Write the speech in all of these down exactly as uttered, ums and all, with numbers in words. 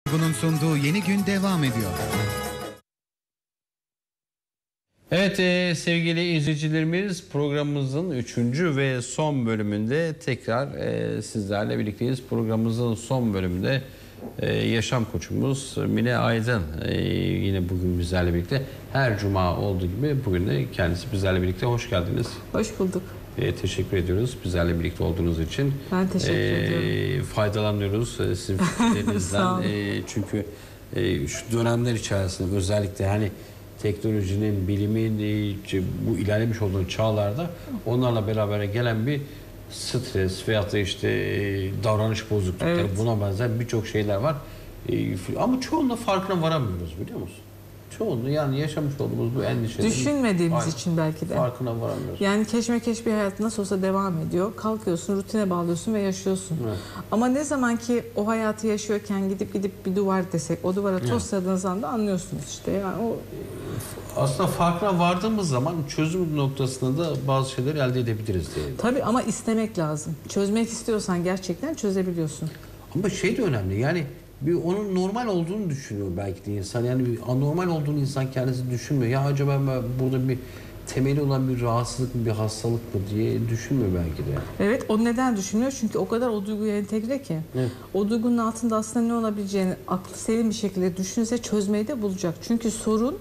Bunun sunduğu Yeni Gün devam ediyor. Evet e, sevgili izleyicilerimiz, programımızın üçüncü ve son bölümünde tekrar e, sizlerle birlikteyiz. Programımızın son bölümünde e, yaşam koçumuz Mine Aydın e, yine bugün bizlerle birlikte. Her cuma olduğu gibi bugün de kendisi bizlerle birlikte. Hoş geldiniz. Hoş bulduk. E, teşekkür ediyoruz bizlerle birlikte olduğunuz için. Ben teşekkür e, ediyorum. Faydalanıyoruz e, sizin fikirlerinizden. e, çünkü e, şu dönemler içerisinde özellikle hani teknolojinin, bilimin bu ilerlemiş olduğu çağlarda onlarla beraber gelen bir stres veyahut da işte davranış bozuklukları, evet, buna benzer birçok şeyler var. Ama çoğunluğu farkına varamıyoruz, biliyor musun? Çoğunluğu, yani yaşamış olduğumuz bu endişeleri düşünmediğimiz için belki de farkına varamıyoruz. Yani keşmekeş bir hayat nasıl olsa devam ediyor. Kalkıyorsun, rutine bağlıyorsun ve yaşıyorsun. Evet. Ama ne zaman ki o hayatı yaşıyorken gidip gidip bir duvar desek, o duvara tosladığınız anda anlıyorsunuz işte. Yani o aslında farkına vardığımız zaman çözüm noktasında da bazı şeyleri elde edebiliriz diye. Tabii ama istemek lazım. Çözmek istiyorsan gerçekten çözebiliyorsun. Ama şey de önemli, yani bir onun normal olduğunu düşünüyor belki de insan. Yani bir anormal olduğunu insan kendisi düşünmüyor. Ya acaba ben burada bir temeli olan bir rahatsızlık mı, bir hastalık mı diye düşünmüyor belki de. Evet, o neden düşünmüyor? Çünkü o kadar o duyguya entegre ki. Evet. O duygunun altında aslında ne olabileceğini aklı selim bir şekilde düşünse çözmeyi de bulacak. Çünkü sorun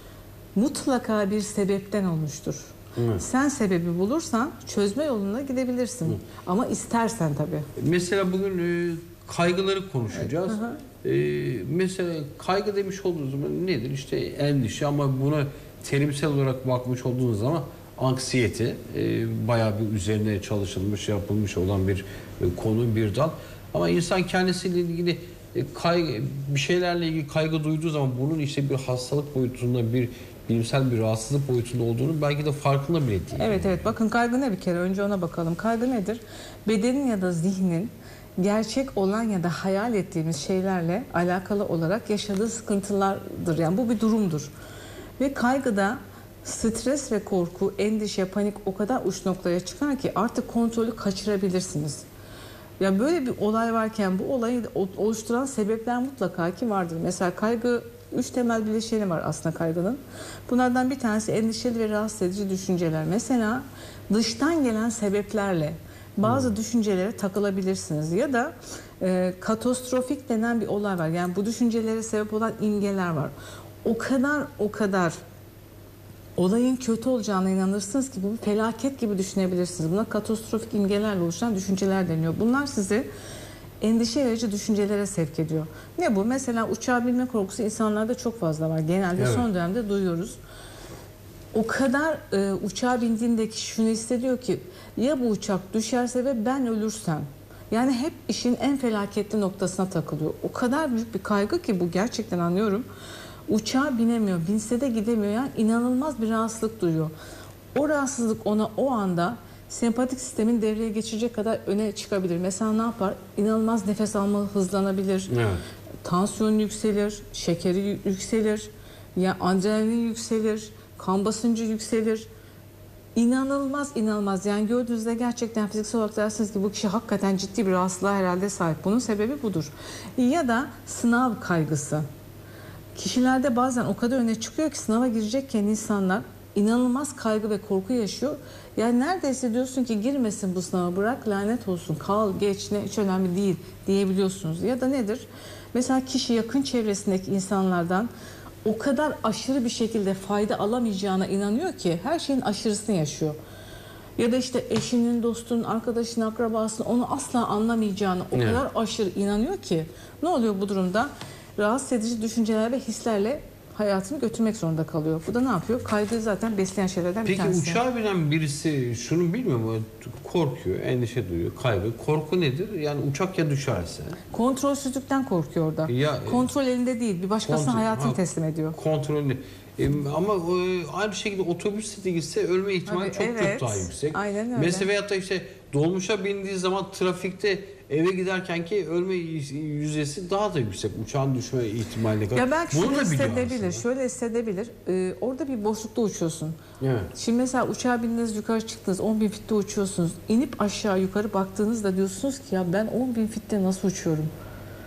mutlaka bir sebepten olmuştur. Evet. Sen sebebi bulursan çözme yoluna gidebilirsin. Evet. Ama istersen tabii. Mesela bugün e, kaygıları konuşacağız. Evet. E, mesela kaygı demiş olduğunuz zaman nedir? İşte endişe, ama buna terimsel olarak bakmış olduğunuz zaman anksiyete, e, bayağı bir üzerine çalışılmış, yapılmış olan bir e, konu, bir dal. Ama insan kendisiyle ilgili e, kaygı, bir şeylerle ilgili kaygı duyduğu zaman bunun işte bir hastalık boyutunda, bir bilimsel bir rahatsızlık boyutunda olduğunu belki de farkında bile değil. Evet evet, bakın kaygı ne bir kere? Önce ona bakalım. Kaygı nedir? Bedenin ya da zihnin gerçek olan ya da hayal ettiğimiz şeylerle alakalı olarak yaşadığı sıkıntılardır. Yani bu bir durumdur. Ve kaygıda stres ve korku, endişe, panik o kadar uç noktaya çıkar ki artık kontrolü kaçırabilirsiniz. Ya böyle bir olay varken bu olayı oluşturan sebepler mutlaka ki vardır. Mesela kaygı, üç temel bileşeni var aslında kaygının. Bunlardan bir tanesi endişeli ve rahatsız edici düşünceler. Mesela dıştan gelen sebeplerle bazı hmm. düşüncelere takılabilirsiniz. Ya da e, katastrofik denen bir olay var. Yani bu düşüncelere sebep olan imgeler var. O kadar o kadar olayın kötü olacağına inanırsınız ki bunu felaket gibi düşünebilirsiniz. Buna katastrofik imgelerle oluşan düşünceler deniyor. Bunlar sizi endişe verici düşüncelere sevk ediyor. Ne bu? Mesela uçağa binme korkusu insanlarda çok fazla var. Genelde evet. son dönemde duyuyoruz. O kadar e, uçağa bindiğinde kişi şunu hissediyor ki ya bu uçak düşerse ve ben ölürsem. Yani hep işin en felaketli noktasına takılıyor. O kadar büyük bir kaygı ki bu, gerçekten anlıyorum. Uçağa binemiyor, binse de gidemiyor. Yani inanılmaz bir rahatsızlık duyuyor. O rahatsızlık ona o anda sempatik sistemin devreye geçecek kadar öne çıkabilir. Mesela ne yapar? İnanılmaz nefes alma hızlanabilir. Evet. Tansiyon yükselir, şekeri yükselir, ya adrenalin yükselir, kan basıncı yükselir. İnanılmaz inanılmaz. Yani gördüğünüzde gerçekten fiziksel olarak dersiniz ki bu kişi hakikaten ciddi bir rahatsızlığa herhalde sahip. Bunun sebebi budur. Ya da sınav kaygısı. Kişilerde bazen o kadar öne çıkıyor ki sınava girecekken insanlar inanılmaz kaygı ve korku yaşıyor. Yani neredeyse diyorsun ki girmesin bu sınava, bırak lanet olsun, kal geç, ne hiç önemli değil diyebiliyorsunuz. Ya da nedir? Mesela kişi yakın çevresindeki insanlardan o kadar aşırı bir şekilde fayda alamayacağına inanıyor ki her şeyin aşırısını yaşıyor. Ya da işte eşinin, dostunun, arkadaşının, akrabasının onu asla anlamayacağına o evet. kadar aşırı inanıyor ki ne oluyor bu durumda? Rahatsız edici düşünceler ve hislerle hayatını götürmek zorunda kalıyor. Bu da ne yapıyor? Kaygıyı zaten besleyen şeylerden Peki, bir tanesi. Peki uçağa binen birisi şunu bilmiyor mu? Korkuyor, endişe duyuyor, kaygı. Korku nedir? Yani uçak ya düşerse? Kontrolsüzlükten korkuyor orada. Ya, Kontrol elinde değil. Bir başkasına kontrol, hayatını ha, teslim ediyor. Kontrolü. E, ama e, aynı şekilde otobüste de gitse ölme ihtimali Tabii, çok evet. çok daha yüksek. Aynen öyle. Mesela veyahut da işte dolmuşa bindiği zaman trafikte eve giderken ki ölme yüzdesi daha da yüksek. Uçağın düşme ihtimaline kadar. Ya belki şöyle hissedebilir, şöyle hissedebilir. Ee, orada bir boşlukta uçuyorsun. Evet. Şimdi mesela uçağa bindiniz, yukarı çıktınız, on bin fitte uçuyorsunuz. İnip aşağı yukarı baktığınızda diyorsunuz ki ya ben on bin fitte nasıl uçuyorum?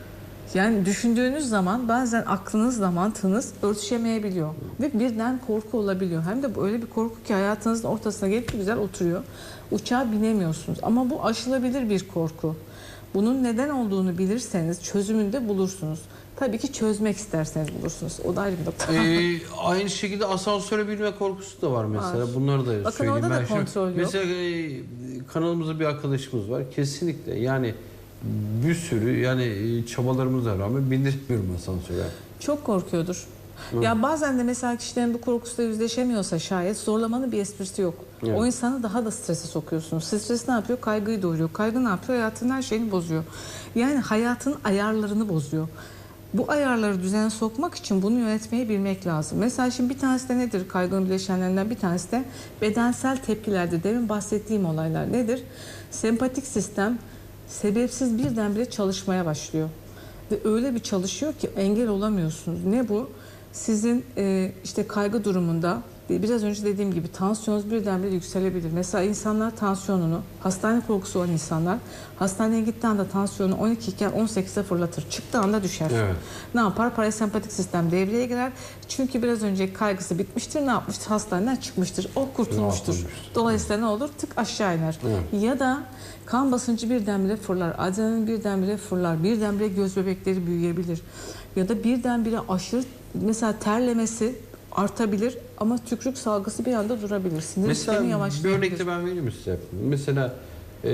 Yani düşündüğünüz zaman bazen aklınızla mantığınız örtüşemeyebiliyor. Ve birden korku olabiliyor. Hem de böyle bir korku ki hayatınızın ortasına gelip güzel oturuyor. Uçağa binemiyorsunuz. Ama bu aşılabilir bir korku. Bunun neden olduğunu bilirseniz çözümünü de bulursunuz. Tabii ki çözmek isterseniz bulursunuz. O da ayrı bir nokta. Ee, aynı şekilde asansöre binme korkusu da var mesela. Var. Bunları da Bakın söyleyeyim. orada da Ben şimdi- kontrol yok. Mesela e, kanalımızda bir arkadaşımız var. Kesinlikle yani bir sürü yani e, çabalarımıza rağmen bindirmiyorum asansöre. Çok korkuyordur. Ya bazen de mesela kişilerin bu korkusuyla yüzleşemiyorsa şayet zorlamanın bir esprisi yok. Evet. O insanı daha da strese sokuyorsunuz. Stres ne yapıyor? Kaygıyı doğuruyor. Kaygı ne yapıyor? Hayatın her şeyini bozuyor. Yani hayatın ayarlarını bozuyor. Bu ayarları düzene sokmak için bunu yönetmeyi bilmek lazım. Mesela şimdi bir tanesi de nedir? Kaygının bileşenlerinden bir tanesi de bedensel tepkilerde demin bahsettiğim olaylar nedir? Sempatik sistem sebepsiz birdenbire çalışmaya başlıyor. Ve öyle bir çalışıyor ki engel olamıyorsunuz. Ne bu? Sizin e, işte kaygı durumunda biraz önce dediğim gibi tansiyonunuz birdenbire yükselebilir. Mesela insanlar tansiyonunu, hastane korkusu olan insanlar hastaneye gittiği anda tansiyonu on iki iken on sekize fırlatır. Çıktığı anda düşer. Evet. Ne yapar? Parasempatik sistem devreye girer. Çünkü biraz önceki kaygısı bitmiştir. Ne yapmıştır? Hastaneden çıkmıştır. O kurtulmuştur. Rahatlamıştır. Dolayısıyla ne olur? Tık aşağı iner. Evet. Ya da kan basıncı birdenbire fırlar. Adrenalin birdenbire fırlar. Birdenbire göz bebekleri büyüyebilir. Ya da birdenbire aşırı mesela terlemesi artabilir ama tükürük salgısı bir anda durabilir. Sinir sistemi Mesela bir yavaşlayabilir. örnek de ben vereyim size. Mesela e,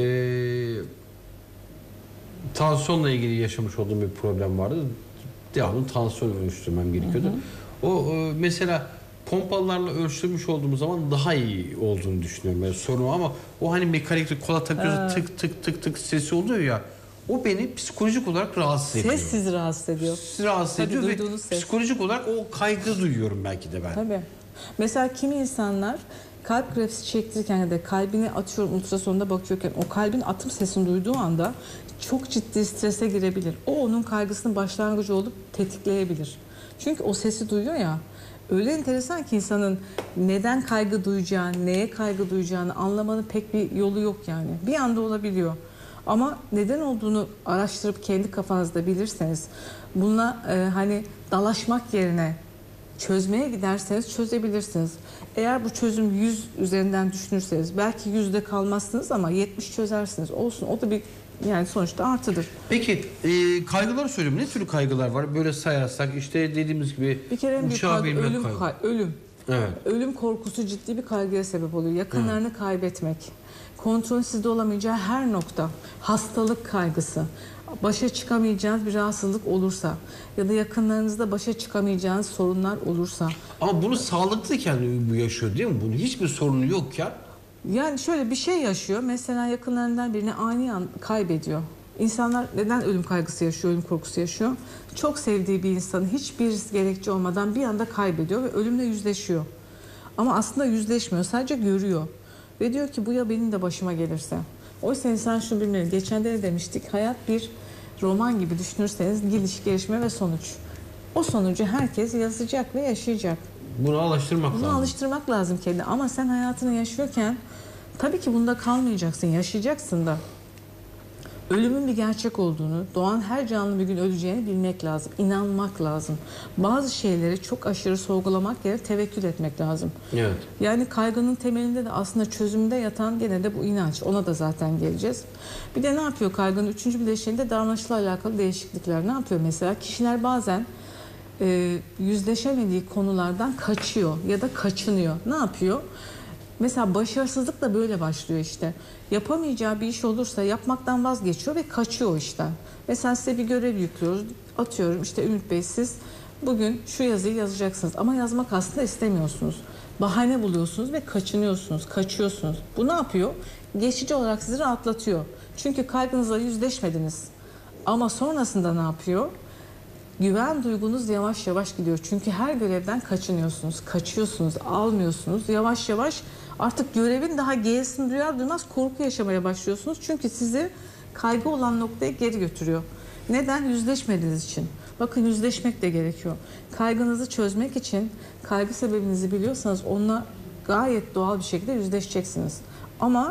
tansiyonla ilgili yaşamış olduğum bir problem vardı. Devamlı tansiyon ölçtürmem gerekiyordu. Hı hı. O e, mesela pompalarla ölçtürmüş olduğumuz zaman daha iyi olduğunu düşünüyorum. Yani sorun o ama o hani mekanik kola takıyoruz tık tık tık tık sesi oluyor ya. O beni psikolojik olarak rahatsız ediyor. Ses sizi rahatsız ediyor. Rahatsız Tabii, ediyor ve duyduğunuz ses. psikolojik olarak o kaygı duyuyorum belki de ben. Tabii. Mesela kimi insanlar kalp grafisi çektirirken ya da kalbini atıyorum ultrasonda bakıyorken o kalbin atım sesini duyduğu anda çok ciddi strese girebilir. O onun kaygısının başlangıcı olup tetikleyebilir. Çünkü o sesi duyuyor ya. Öyle enteresan ki insanın neden kaygı duyacağını, neye kaygı duyacağını anlamanın pek bir yolu yok yani. Bir anda olabiliyor. Ama neden olduğunu araştırıp kendi kafanızda bilirseniz bununla e, hani dalaşmak yerine çözmeye giderseniz çözebilirsiniz. Eğer bu çözüm yüz üzerinden düşünürseniz belki yüzde kalmazsınız ama yetmiş çözersiniz. Olsun, o da bir yani sonuçta artıdır. Peki e, kaygıları söyleyeyim. Ne tür kaygılar var? Böyle sayarsak işte dediğimiz gibi Bir kere en büyük uçağa kaygı binme ölüm, kaygı. kay- ölüm. Evet. Ölüm korkusu ciddi bir kaygıya sebep oluyor. Yakınlarını kaybetmek, kontrolün sizde olamayacağı her nokta, hastalık kaygısı, başa çıkamayacağınız bir rahatsızlık olursa ya da yakınlarınızda başa çıkamayacağınız sorunlar olursa. Ama bunu sağlıklıyken bu yaşıyor değil mi? Bunun hiçbir sorunu yokken. Yani şöyle bir şey yaşıyor. Mesela yakınlarından birini ani an kaybediyor. İnsanlar neden ölüm kaygısı yaşıyor, ölüm korkusu yaşıyor? Çok sevdiği bir insanı hiçbir gerekçe olmadan bir anda kaybediyor ve ölümle yüzleşiyor. Ama aslında yüzleşmiyor, sadece görüyor. Ve diyor ki bu ya benim de başıma gelirse. Oysa insan şunu bilmeli. Geçen de ne demiştik? Hayat bir roman gibi düşünürseniz gidiş, gelişme ve sonuç. O sonucu herkes yazacak ve yaşayacak. Bunu alıştırmak Bunu lazım. alıştırmak lazım kendine. Ama sen hayatını yaşıyorken tabii ki bunda kalmayacaksın, yaşayacaksın da. Ölümün bir gerçek olduğunu, doğan her canlı bir gün öleceğini bilmek lazım, inanmak lazım. Bazı şeyleri çok aşırı sorgulamak yerine tevekkül etmek lazım. Evet. Yani kaygının temelinde de aslında çözümde yatan gene de bu inanç. Ona da zaten geleceğiz. Bir de ne yapıyor kaygının? Üçüncü bileşeninde davranışla alakalı değişiklikler. Ne yapıyor mesela? Kişiler bazen e, yüzleşemediği konulardan kaçıyor ya da kaçınıyor. Ne yapıyor? Mesela başarısızlık da böyle başlıyor işte. Yapamayacağı bir iş olursa yapmaktan vazgeçiyor ve kaçıyor o işten. Mesela size bir görev yüklüyoruz. Atıyorum işte Ümit Bey siz bugün şu yazıyı yazacaksınız ama yazmak aslında istemiyorsunuz. Bahane buluyorsunuz ve kaçınıyorsunuz, kaçıyorsunuz. Bu ne yapıyor? Geçici olarak sizi rahatlatıyor. Çünkü kaygınızla yüzleşmediniz. Ama sonrasında ne yapıyor? Güven duygunuz yavaş yavaş gidiyor. Çünkü her görevden kaçınıyorsunuz, kaçıyorsunuz, almıyorsunuz. Yavaş yavaş artık görevin daha G'sini duyar duymaz korku yaşamaya başlıyorsunuz. Çünkü sizi kaygı olan noktaya geri götürüyor. Neden? Yüzleşmediğiniz için. Bakın yüzleşmek de gerekiyor. Kaygınızı çözmek için kaygı sebebinizi biliyorsanız onunla gayet doğal bir şekilde yüzleşeceksiniz. Ama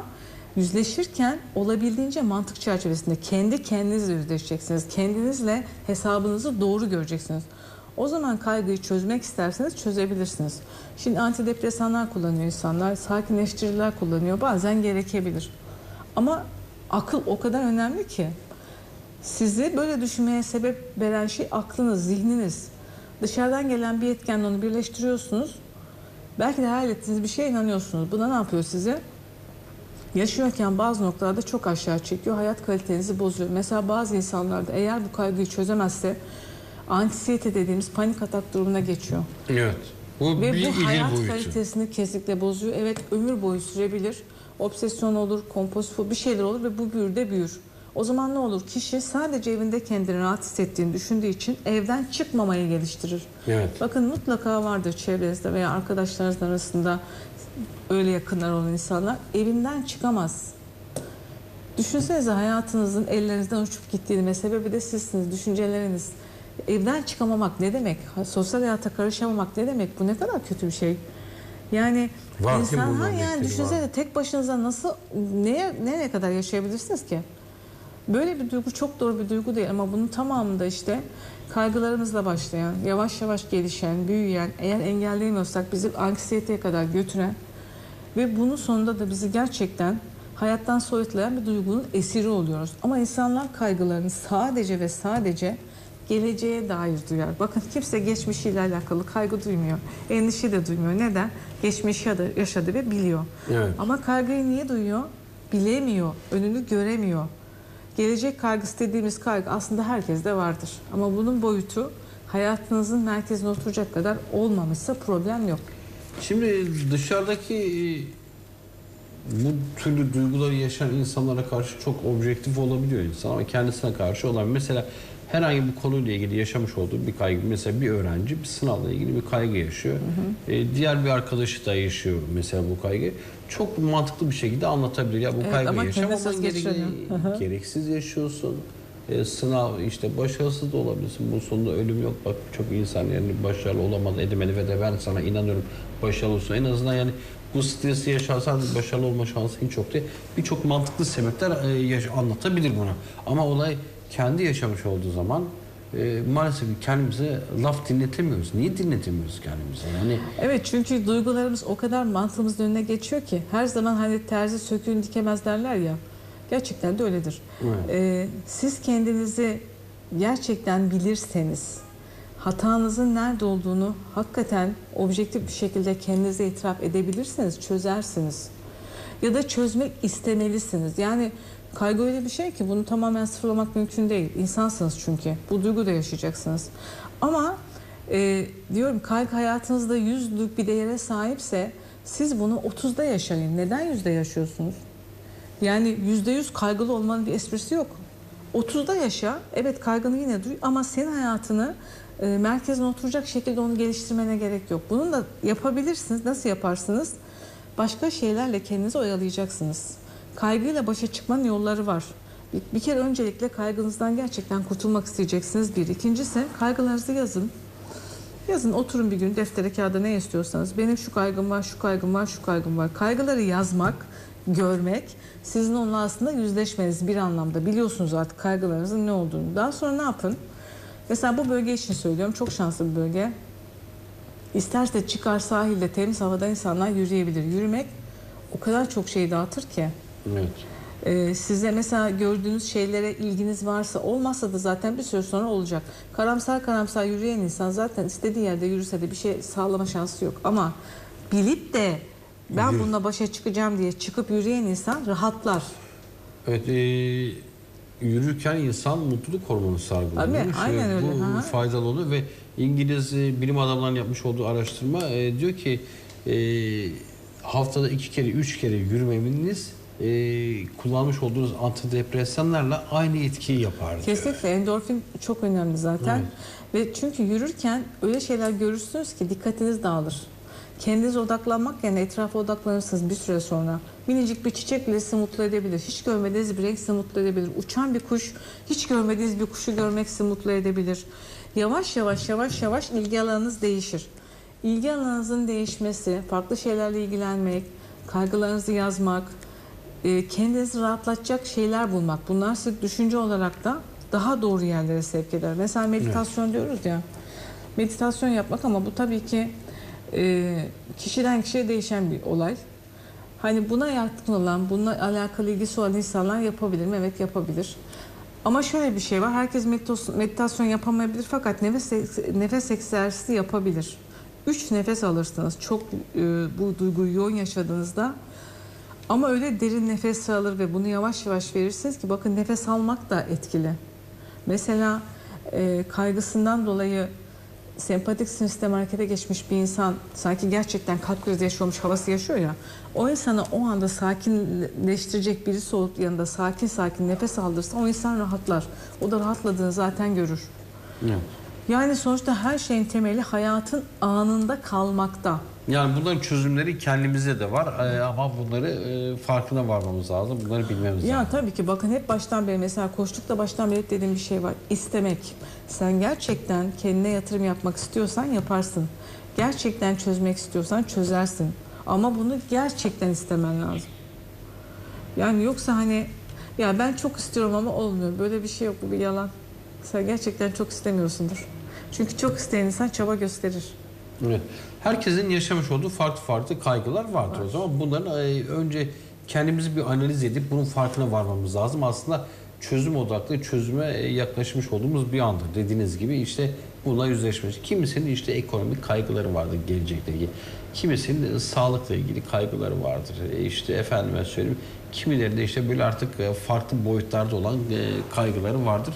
Yüzleşirken olabildiğince mantık çerçevesinde kendi kendinizle yüzleşeceksiniz. Kendinizle hesabınızı doğru göreceksiniz. O zaman kaygıyı çözmek isterseniz çözebilirsiniz. Şimdi antidepresanlar kullanıyor insanlar, sakinleştiriciler kullanıyor. Bazen gerekebilir. Ama akıl o kadar önemli ki. Sizi böyle düşünmeye sebep veren şey aklınız, zihniniz. Dışarıdan gelen bir etkenle onu birleştiriyorsunuz. Belki de hayal ettiğiniz bir şeye inanıyorsunuz. Buna ne yapıyor size? Yaşıyorken bazı noktalarda çok aşağı çekiyor. Hayat kalitenizi bozuyor. Mesela bazı insanlarda eğer bu kaygıyı çözemezse anksiyete dediğimiz panik atak durumuna geçiyor. Evet. Bu Ve bir bu hayat boyutu. kalitesini kesinlikle bozuyor. Evet, ömür boyu sürebilir. Obsesyon olur, kompulsif bir şeyler olur ve bu büyür de büyür. O zaman ne olur? Kişi sadece evinde kendini rahat hissettiğini düşündüğü için evden çıkmamayı geliştirir. Evet. Bakın mutlaka vardır çevrenizde veya arkadaşlarınızın arasında öyle yakınlar olan insanlar evinden çıkamaz. Düşünsenize hayatınızın ellerinizden uçup gittiğini ve sebebi de sizsiniz, düşünceleriniz. Evden çıkamamak ne demek? Sosyal hayata karışamamak ne demek? Bu ne kadar kötü bir şey. Yani Var insan ha yani örnekleri düşünsene var. tek başınıza nasıl neye nereye kadar yaşayabilirsiniz ki? Böyle bir duygu çok doğru bir duygu değil ama bunun tamamında işte kaygılarımızla başlayan, yavaş yavaş gelişen, büyüyen, eğer engelleyemiyorsak bizi anksiyeteye kadar götüren ve bunun sonunda da bizi gerçekten hayattan soyutlayan bir duygunun esiri oluyoruz. Ama insanlar kaygılarını sadece ve sadece geleceğe dair duyar. Bakın kimse geçmişiyle alakalı kaygı duymuyor. Endişe de duymuyor. Neden? Geçmişi yaşadı ve biliyor. Evet. Ama kaygıyı niye duyuyor? Bilemiyor. Önünü göremiyor. Gelecek kaygısı dediğimiz kaygı aslında herkeste vardır. Ama bunun boyutu hayatınızın merkezine oturacak kadar olmamışsa problem yok. Şimdi dışarıdaki bu türlü duyguları yaşayan insanlara karşı çok objektif olabiliyor insan ama kendisine karşı olan mesela herhangi bir konuyla ilgili yaşamış olduğu bir kaygı, mesela bir öğrenci bir sınavla ilgili bir kaygı yaşıyor. Hı hı. Ee, diğer bir arkadaşı da yaşıyor mesela bu kaygı. Çok mantıklı bir şekilde anlatabilir. Ya bu Evet, kaygıyı yaşamaman geçiriyor. gereksiz yaşıyorsun. Ee, sınav işte başarısız da olabilirsin. Bunun sonunda ölüm yok. Bak çok insan yani başarılı olamadı, edemedi ve de ben sana inanıyorum başarılı olsun. En azından yani bu stresi yaşarsan başarılı olma şansın çok değil. Birçok mantıklı sebepler e, anlatabilir buna. Ama olay kendi yaşamış olduğu zaman e, maalesef kendimize laf dinletemiyoruz. Niye dinletemiyoruz kendimize? Yani evet, çünkü duygularımız o kadar mantığımızın önüne geçiyor ki her zaman hani terzi söküğünü dikemez derler ya. Gerçekten de öyledir. Evet. Ee, siz kendinizi gerçekten bilirseniz, hatanızın nerede olduğunu hakikaten objektif bir şekilde kendinize itiraf edebilirseniz çözersiniz. Ya da çözmek istemelisiniz. Yani kaygı öyle bir şey ki bunu tamamen sıfırlamak mümkün değil. İnsansınız çünkü. Bu duygu da yaşayacaksınız. Ama e, diyorum kaygı hayatınızda yüzlük bir değere sahipse siz bunu otuzda yaşayın. Neden yüzde yaşıyorsunuz? Yani yüzde yüz kaygılı olmanın bir esprisi yok. otuzda yaşa, evet kaygını yine duy ama senin hayatını e, merkezine oturacak şekilde onu geliştirmene gerek yok. Bunu da yapabilirsiniz. Nasıl yaparsınız? Başka şeylerle kendinizi oyalayacaksınız. Kaygıyla başa çıkmanın yolları var. Bir, bir kere öncelikle kaygınızdan gerçekten kurtulmak isteyeceksiniz. Bir. İkincisi kaygılarınızı yazın. Yazın, oturun bir gün deftere kağıda ne istiyorsanız. Benim şu kaygım var, şu kaygım var, şu kaygım var. Kaygıları yazmak, görmek sizin onunla aslında yüzleşmeniz bir anlamda. Biliyorsunuz artık kaygılarınızın ne olduğunu. Daha sonra ne yapın? Mesela bu bölge için söylüyorum. Çok şanslı bir bölge. İsterse çıkar sahilde temiz havada insanlar yürüyebilir. Yürümek o kadar çok şey dağıtır ki. evet. Ee, size mesela gördüğünüz şeylere ilginiz varsa, olmazsa da zaten bir süre sonra olacak. Karamsar karamsar yürüyen insan zaten istediği yerde yürüse de bir şey sağlama şansı yok. Ama bilip de ben bununla başa çıkacağım diye çıkıp yürüyen insan rahatlar. Evet, e, yürürken insan mutluluk hormonu salgılıyor. Tabii, aynen şey, öyle. Bu Ha. faydalı oluyor ve İngiliz e, bilim adamlarının yapmış olduğu araştırma e, diyor ki e, haftada iki kere, üç kere yürümemeniz e, kullanmış olduğunuz antidepresanlarla aynı etkiyi yapar diyor. Kesinlikle endorfin çok önemli zaten. Evet. Ve çünkü yürürken öyle şeyler görürsünüz ki dikkatiniz dağılır. Kendinize odaklanmak yerine etrafa odaklanırsınız bir süre sonra. Minicik bir çiçek bile sizi mutlu edebilir. Hiç görmediğiniz bir renk sizi mutlu edebilir. Uçan bir kuş, hiç görmediğiniz bir kuşu görmek sizi mutlu edebilir. Yavaş yavaş yavaş yavaş ilgi alanınız değişir. İlgi alanınızın değişmesi, farklı şeylerle ilgilenmek, kaygılarınızı yazmak, e, kendinizi rahatlatacak şeyler bulmak. Bunlar sizi düşünce olarak da daha doğru yerlere sevk eder. Mesela meditasyon evet. diyoruz ya. Meditasyon yapmak ama bu tabii ki e, kişiden kişiye değişen bir olay. Hani buna yatkın olan, bununla alakalı ilgisi olan insanlar yapabilir mi? Evet, yapabilir. Ama şöyle bir şey var. Herkes meditasyon yapamayabilir fakat nefes nefes egzersizi yapabilir. Üç nefes alırsınız. Çok e, bu duyguyu yoğun yaşadığınızda. Ama öyle derin nefes alır ve bunu yavaş yavaş verirsiniz ki bakın nefes almak da etkili. Mesela e, kaygısından dolayı sempatik sinir sistemi harekete geçmiş bir insan sanki gerçekten kalp krizi yaşıyormuş havası yaşıyor ya. O insana o anda sakinleştirecek birisi olup yanında sakin sakin nefes aldırsa o insan rahatlar. O da rahatladığını zaten görür. Evet. Yani sonuçta her şeyin temeli hayatın anında kalmakta. Yani bunların çözümleri kendimizde de var ee, ama bunları e, farkına varmamız lazım. Bunları bilmemiz ya, lazım. Ya tabii ki bakın hep baştan beri mesela koçlukta baştan beri dediğim bir şey var. İstemek. Sen gerçekten kendine yatırım yapmak istiyorsan yaparsın. Gerçekten çözmek istiyorsan çözersin. Ama bunu gerçekten istemen lazım. Yani yoksa hani ya ben çok istiyorum ama olmuyor. Böyle bir şey yok, bu bir yalan. Sen gerçekten çok istemiyorsundur. Çünkü çok isteyen insan çaba gösterir. Evet. Herkesin yaşamış olduğu farklı farklı kaygılar vardır var. O zaman bunların önce kendimizi bir analiz edip bunun farkına varmamız lazım. Aslında çözüm odaklı çözüme yaklaşmış olduğumuz bir andır. Dediğiniz gibi işte bununla yüzleşmiş. Kimisinin işte ekonomik kaygıları vardır gelecekle ilgili. Kimisinin sağlıkla ilgili kaygıları vardır. İşte efendime söyleyeyim. Kimileri de işte böyle artık farklı boyutlarda olan kaygıları vardır.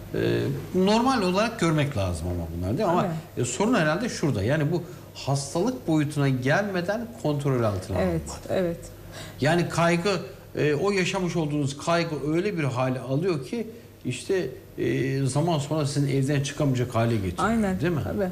Normal olarak görmek lazım ama bunlar değil mi? Ama evet. sorun herhalde şurada. Yani bu hastalık boyutuna gelmeden kontrol altına evet, almak. Evet. Yani kaygı, o yaşamış olduğunuz kaygı öyle bir hale alıyor ki işte zaman sonra sizin evden çıkamayacak hale getiriyor. Aynen. Değil mi? Tabii.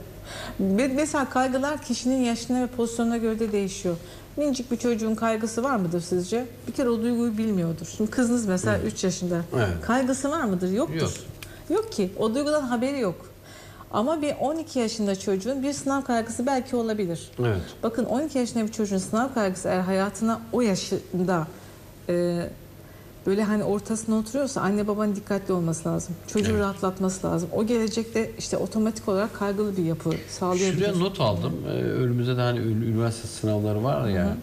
Mesela kaygılar kişinin yaşına ve pozisyonuna göre de değişiyor. Minicik bir çocuğun kaygısı var mıdır sizce? Bir kere o duyguyu bilmiyordur. Şimdi kızınız mesela evet. üç yaşında. Evet. Kaygısı var mıdır? Yoktur. Yok. Yok ki. O duygudan haberi yok. Ama bir on iki yaşında çocuğun bir sınav kaygısı belki olabilir. Evet. Bakın on iki yaşında bir çocuğun sınav kaygısı eğer hayatına o yaşında e, böyle hani ortasına oturuyorsa anne babanın dikkatli olması lazım. Çocuğu evet. rahatlatması lazım. O gelecekte işte otomatik olarak kaygılı bir yapı sağlayabilir. Şuraya not aldım. Ee, önümüzde de hani üniversite sınavları var ya.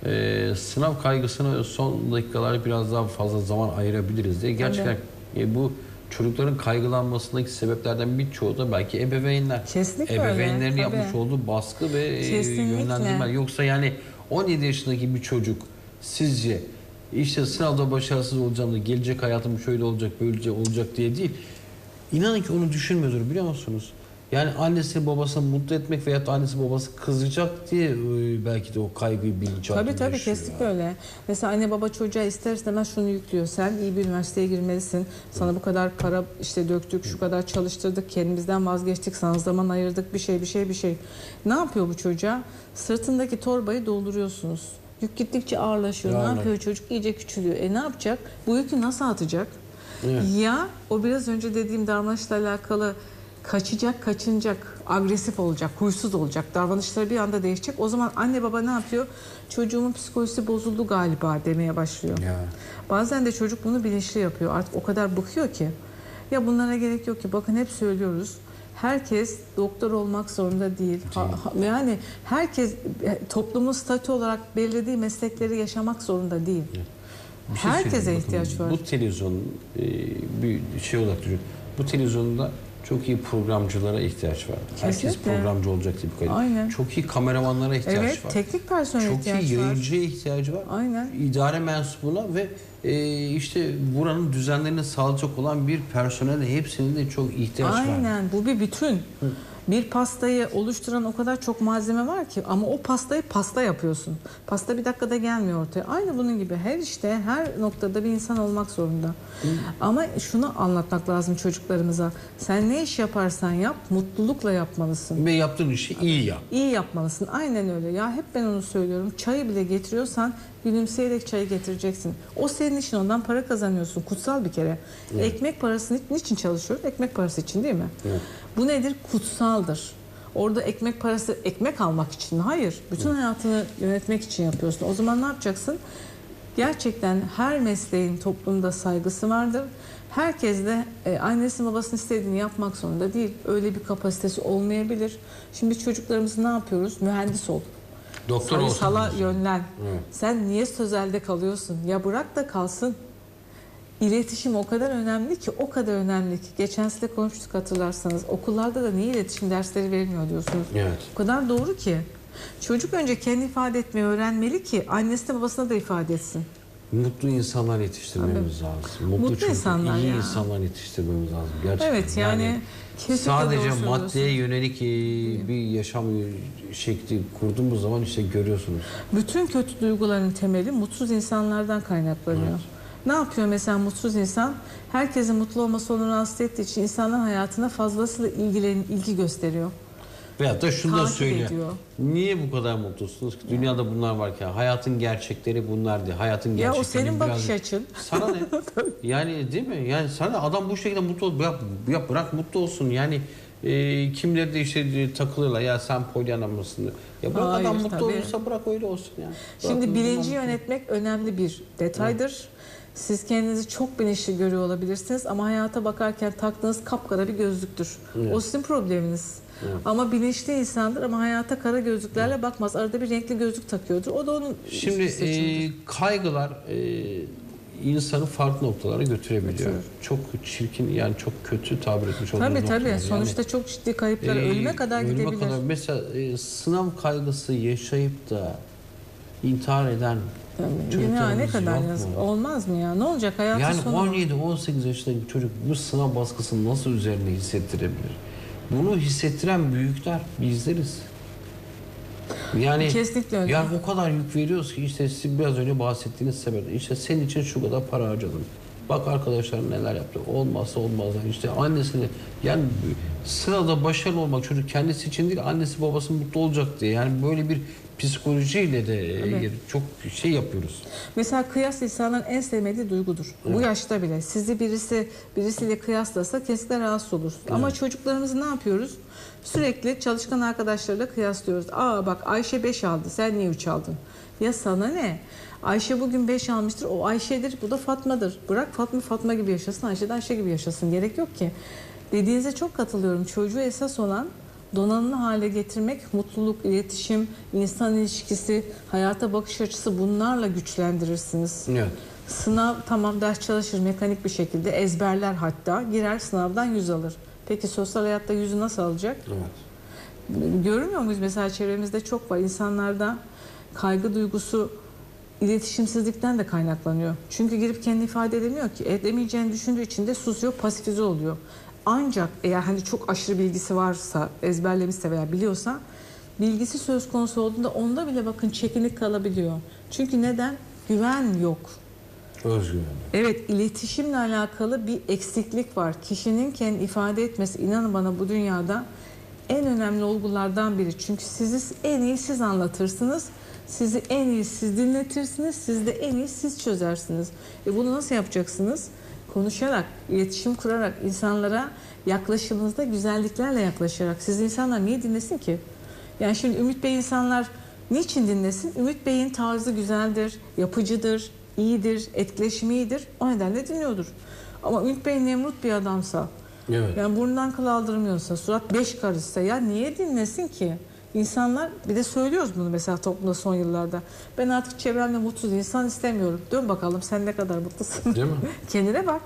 E, sınav kaygısını son dakikalarda biraz daha fazla zaman ayırabiliriz diye. Gerçekten e, bu çocukların kaygılanmasındaki sebeplerden birçoğu da belki ebeveynler. Kesinlikle Ebeveynlerin öyle. yapmış Tabii. olduğu baskı ve Kesinlikle. yönlendirme. Yoksa yani on yedi yaşındaki bir çocuk sizce işte sınavda başarısız olacağım da gelecek hayatım şöyle olacak böyle olacak diye değil. İnanın ki onu düşünmüyordur biliyor musunuz? Yani annesi babasını mutlu etmek veyahut da annesi babası kızacak diye belki de o kaygıyı bilinçaltında Tabii tabii kesinlikle yani. Öyle. Mesela anne baba çocuğa ister istemez şunu yüklüyor. Sen iyi bir üniversiteye girmelisin. Sana bu kadar para işte döktük, şu kadar çalıştırdık, kendimizden vazgeçtik, sana zaman ayırdık, bir şey bir şey bir şey. Ne yapıyor bu çocuğa? Sırtındaki torbayı dolduruyorsunuz. Yük gittikçe ağırlaşıyor. Ağırlar. Ne yapıyor çocuk? İyice küçülüyor. E ne yapacak? Bu yükü nasıl atacak? Evet. Ya o biraz önce dediğim davranışla alakalı kaçacak, kaçınacak, agresif olacak, huysuz olacak, davranışları bir anda değişecek. O zaman anne baba ne yapıyor? Çocuğumun psikolojisi bozuldu galiba demeye başlıyor. Ya. Bazen de çocuk bunu bilinçli yapıyor. Artık o kadar bıkıyor ki. Ya bunlara gerek yok ki. Bakın hep söylüyoruz. Herkes doktor olmak zorunda değil. Ha, ha, yani herkes toplumun statü olarak belirlediği meslekleri yaşamak zorunda değil. Şey Herkese ihtiyaç var. Bu televizyon e, bir şey olarak düşün. Bu televizyonda çok iyi programcılara ihtiyaç var. Kesinlikle. Herkes programcı olacak diye bir kayıt. Çok iyi kameramanlara ihtiyaç evet, var. Teknik personele ihtiyaç var. Çok iyi yayıncıya ihtiyacı var. Aynen. İdare mensubuna ve e, işte buranın düzenlerini sağlayacak olan bir personele hepsinin de çok ihtiyaç Aynen. var. Aynen. Bu bir bütün. Hı. Bir pastayı oluşturan o kadar çok malzeme var ki ama o pastayı pasta yapıyorsun. Pasta bir dakikada gelmiyor ortaya. Aynı bunun gibi her işte her noktada bir insan olmak zorunda. Hı. Ama şunu anlatmak lazım çocuklarımıza. Sen ne iş yaparsan yap mutlulukla yapmalısın. Ve yaptığın işi iyi yap. İyi yapmalısın. Aynen öyle. Ya hep ben onu söylüyorum. Çayı bile getiriyorsan gülümseyerek çayı getireceksin. O senin işin, ondan para kazanıyorsun. Kutsal bir kere. Evet. Ekmek parasını niçin çalışıyoruz? Ekmek parası için değil mi? Evet. Bu nedir? Kutsaldır. Orada ekmek parası ekmek almak için. Hayır. Bütün evet. hayatını yönetmek için yapıyorsun. O zaman ne yapacaksın? Gerçekten her mesleğin toplumda saygısı vardır. Herkes de e, annesinin babasının istediğini yapmak zorunda değil. Öyle bir kapasitesi olmayabilir. Şimdi biz çocuklarımızı ne yapıyoruz? Mühendis ol. Doktor Sayısala olsun. yönlen. Evet. Sen niye sözelde kalıyorsun? Ya bırak da kalsın. İletişim o kadar önemli ki, o kadar önemli ki. Geçen sene konuştuk hatırlarsanız. Okullarda da niye iletişim dersleri verilmiyor diyorsunuz. Evet. O kadar doğru ki. Çocuk önce kendi ifade etmeyi öğrenmeli ki annesine babasına da ifade etsin. Mutlu insanlar yetiştirmemiz lazım. Mutlu, Mutlu çocuk, insanlar iyi ya. insanlar yetiştirmemiz lazım. Gerçekten. Evet yani, kesinlikle sadece doğru maddeye söylüyorsun. yönelik e, bir yaşam şekli kurduğumuz zaman işte görüyorsunuz. Bütün kötü duyguların temeli mutsuz insanlardan kaynaklanıyor. Evet. Ne yapıyor mesela mutsuz insan? Herkesin mutlu olması onu rahatsız ettiği için insanların hayatına fazlasıyla ilgilen, ilgi gösteriyor. Veyahut da şunu da Takip söylüyor. ediyor. Niye bu kadar mutlusunuz ki? Dünyada bunlar varken hayatın gerçekleri bunlar değil. Hayatın Ya gerçekleri o senin bakış biraz- açın. Sana ne? Yani değil mi? Yani sana adam bu şekilde mutlu ol. Yap, yap bırak mutlu olsun. Yani e, kimleri de işte e, takılırlar. Ya sen Pollyanna mısın? Ya bırak Hayır, adam mutlu tabii. olursa bırak öyle olsun yani. Şimdi Bırak, bilinci bundan- yönetmek önemli bir detaydır. Siz kendinizi çok bilinçli görüyor olabilirsiniz ama hayata bakarken taktığınız kapkara bir gözlüktür. Evet. O sizin probleminiz. Evet. Ama bilinçli insandır ama hayata kara gözlüklerle bakmaz. Arada bir renkli gözlük takıyordur. O da onun Şimdi seçimidir. e, kaygılar e, insanı farklı noktalara götürebiliyor. Götürür. Çok çirkin yani çok kötü tabir etmiş olduğumuz Tabii tabii. noktalar. Sonuçta çok ciddi kayıplar, Yani, ölüme kadar e, ölüme gidebilir. kadar. Mesela e, sınav kaygısı yaşayıp da intihar eden Tabii. Ya çocuklarımız ne kadar yok yazık. mu? Olmaz mı ya? Ne olacak hayatın Yani sonu? on yedi on sekiz yaşındaki çocuk bu sınav baskısını nasıl üzerine hissettirebilir? Bunu hissettiren büyükler bizleriz. Yani, Kesinlikle öyle. yani o kadar yük veriyoruz ki işte siz biraz önce bahsettiğiniz sebepte işte senin için şu kadar para harcadım. Bak arkadaşlar neler yaptı. Olmazsa olmaz. Yani işte annesini yani sırada başarılı olmak çocuk kendisi için değil annesi babası mutlu olacak diye. Yani böyle bir psikolojiyle de e, çok şey yapıyoruz. Mesela kıyas insanların en sevmediği duygudur. Bu Evet. yaşta bile. Sizi birisi birisiyle kıyaslasa kesinlikle rahatsız olur. Ama çocuklarımızı ne yapıyoruz? Sürekli çalışkan arkadaşlarıyla kıyaslıyoruz. Aa bak Ayşe beş aldı. Sen niye üç aldın? Ya sana ne? Ayşe bugün beş almıştır. O Ayşe'dir. Bu da Fatma'dır. Bırak Fatma Fatma gibi yaşasın. Ayşe de Ayşe gibi yaşasın. Gerek yok ki. Dediğinize çok katılıyorum. Çocuğu esas olan donanımlı hale getirmek, mutluluk, iletişim, insan ilişkisi, hayata bakış açısı bunlarla güçlendirirsiniz. Evet. Sınav tamam ders çalışır mekanik bir şekilde ezberler hatta girer sınavdan yüz alır. Peki sosyal hayatta yüzü nasıl alacak? Evet. Görmüyor muyuz mesela çevremizde çok var insanlarda kaygı duygusu iletişimsizlikten de kaynaklanıyor. Çünkü girip kendi ifade edemiyor ki edemeyeceğini düşündüğü için de susuyor, pasifize oluyor. Ancak eğer hani çok aşırı bilgisi varsa, ezberlemişse veya biliyorsa bilgisi söz konusu olduğunda onda bile bakın çekinik kalabiliyor. Çünkü neden? Güven yok. Özgüven. Evet, iletişimle alakalı bir eksiklik var. Kişinin kendi ifade etmesi, inanın bana bu dünyada en önemli olgulardan biri. Çünkü sizi en iyi siz anlatırsınız, sizi en iyi siz dinletirsiniz, siz de en iyi siz çözersiniz. E bunu nasıl yapacaksınız? Konuşarak, iletişim kurarak, insanlara yaklaşımınızda güzelliklerle yaklaşarak. Siz insanlar niye dinlesin ki? Yani şimdi Ümit Bey insanlar niçin dinlesin? Ümit Bey'in tarzı güzeldir, yapıcıdır, iyidir, etkileşimi iyidir. O nedenle dinliyordur. Ama Ümit Bey Nemrut bir adamsa, Evet. yani burnundan kıl aldırmıyorsa, surat beş karışsa ya niye dinlesin ki? İnsanlar, bir de söylüyoruz bunu mesela toplumda son yıllarda. Ben artık çevremde mutsuz insan istemiyorum. Dön bakalım sen ne kadar mutlusun. Değil mi? Kendine bak.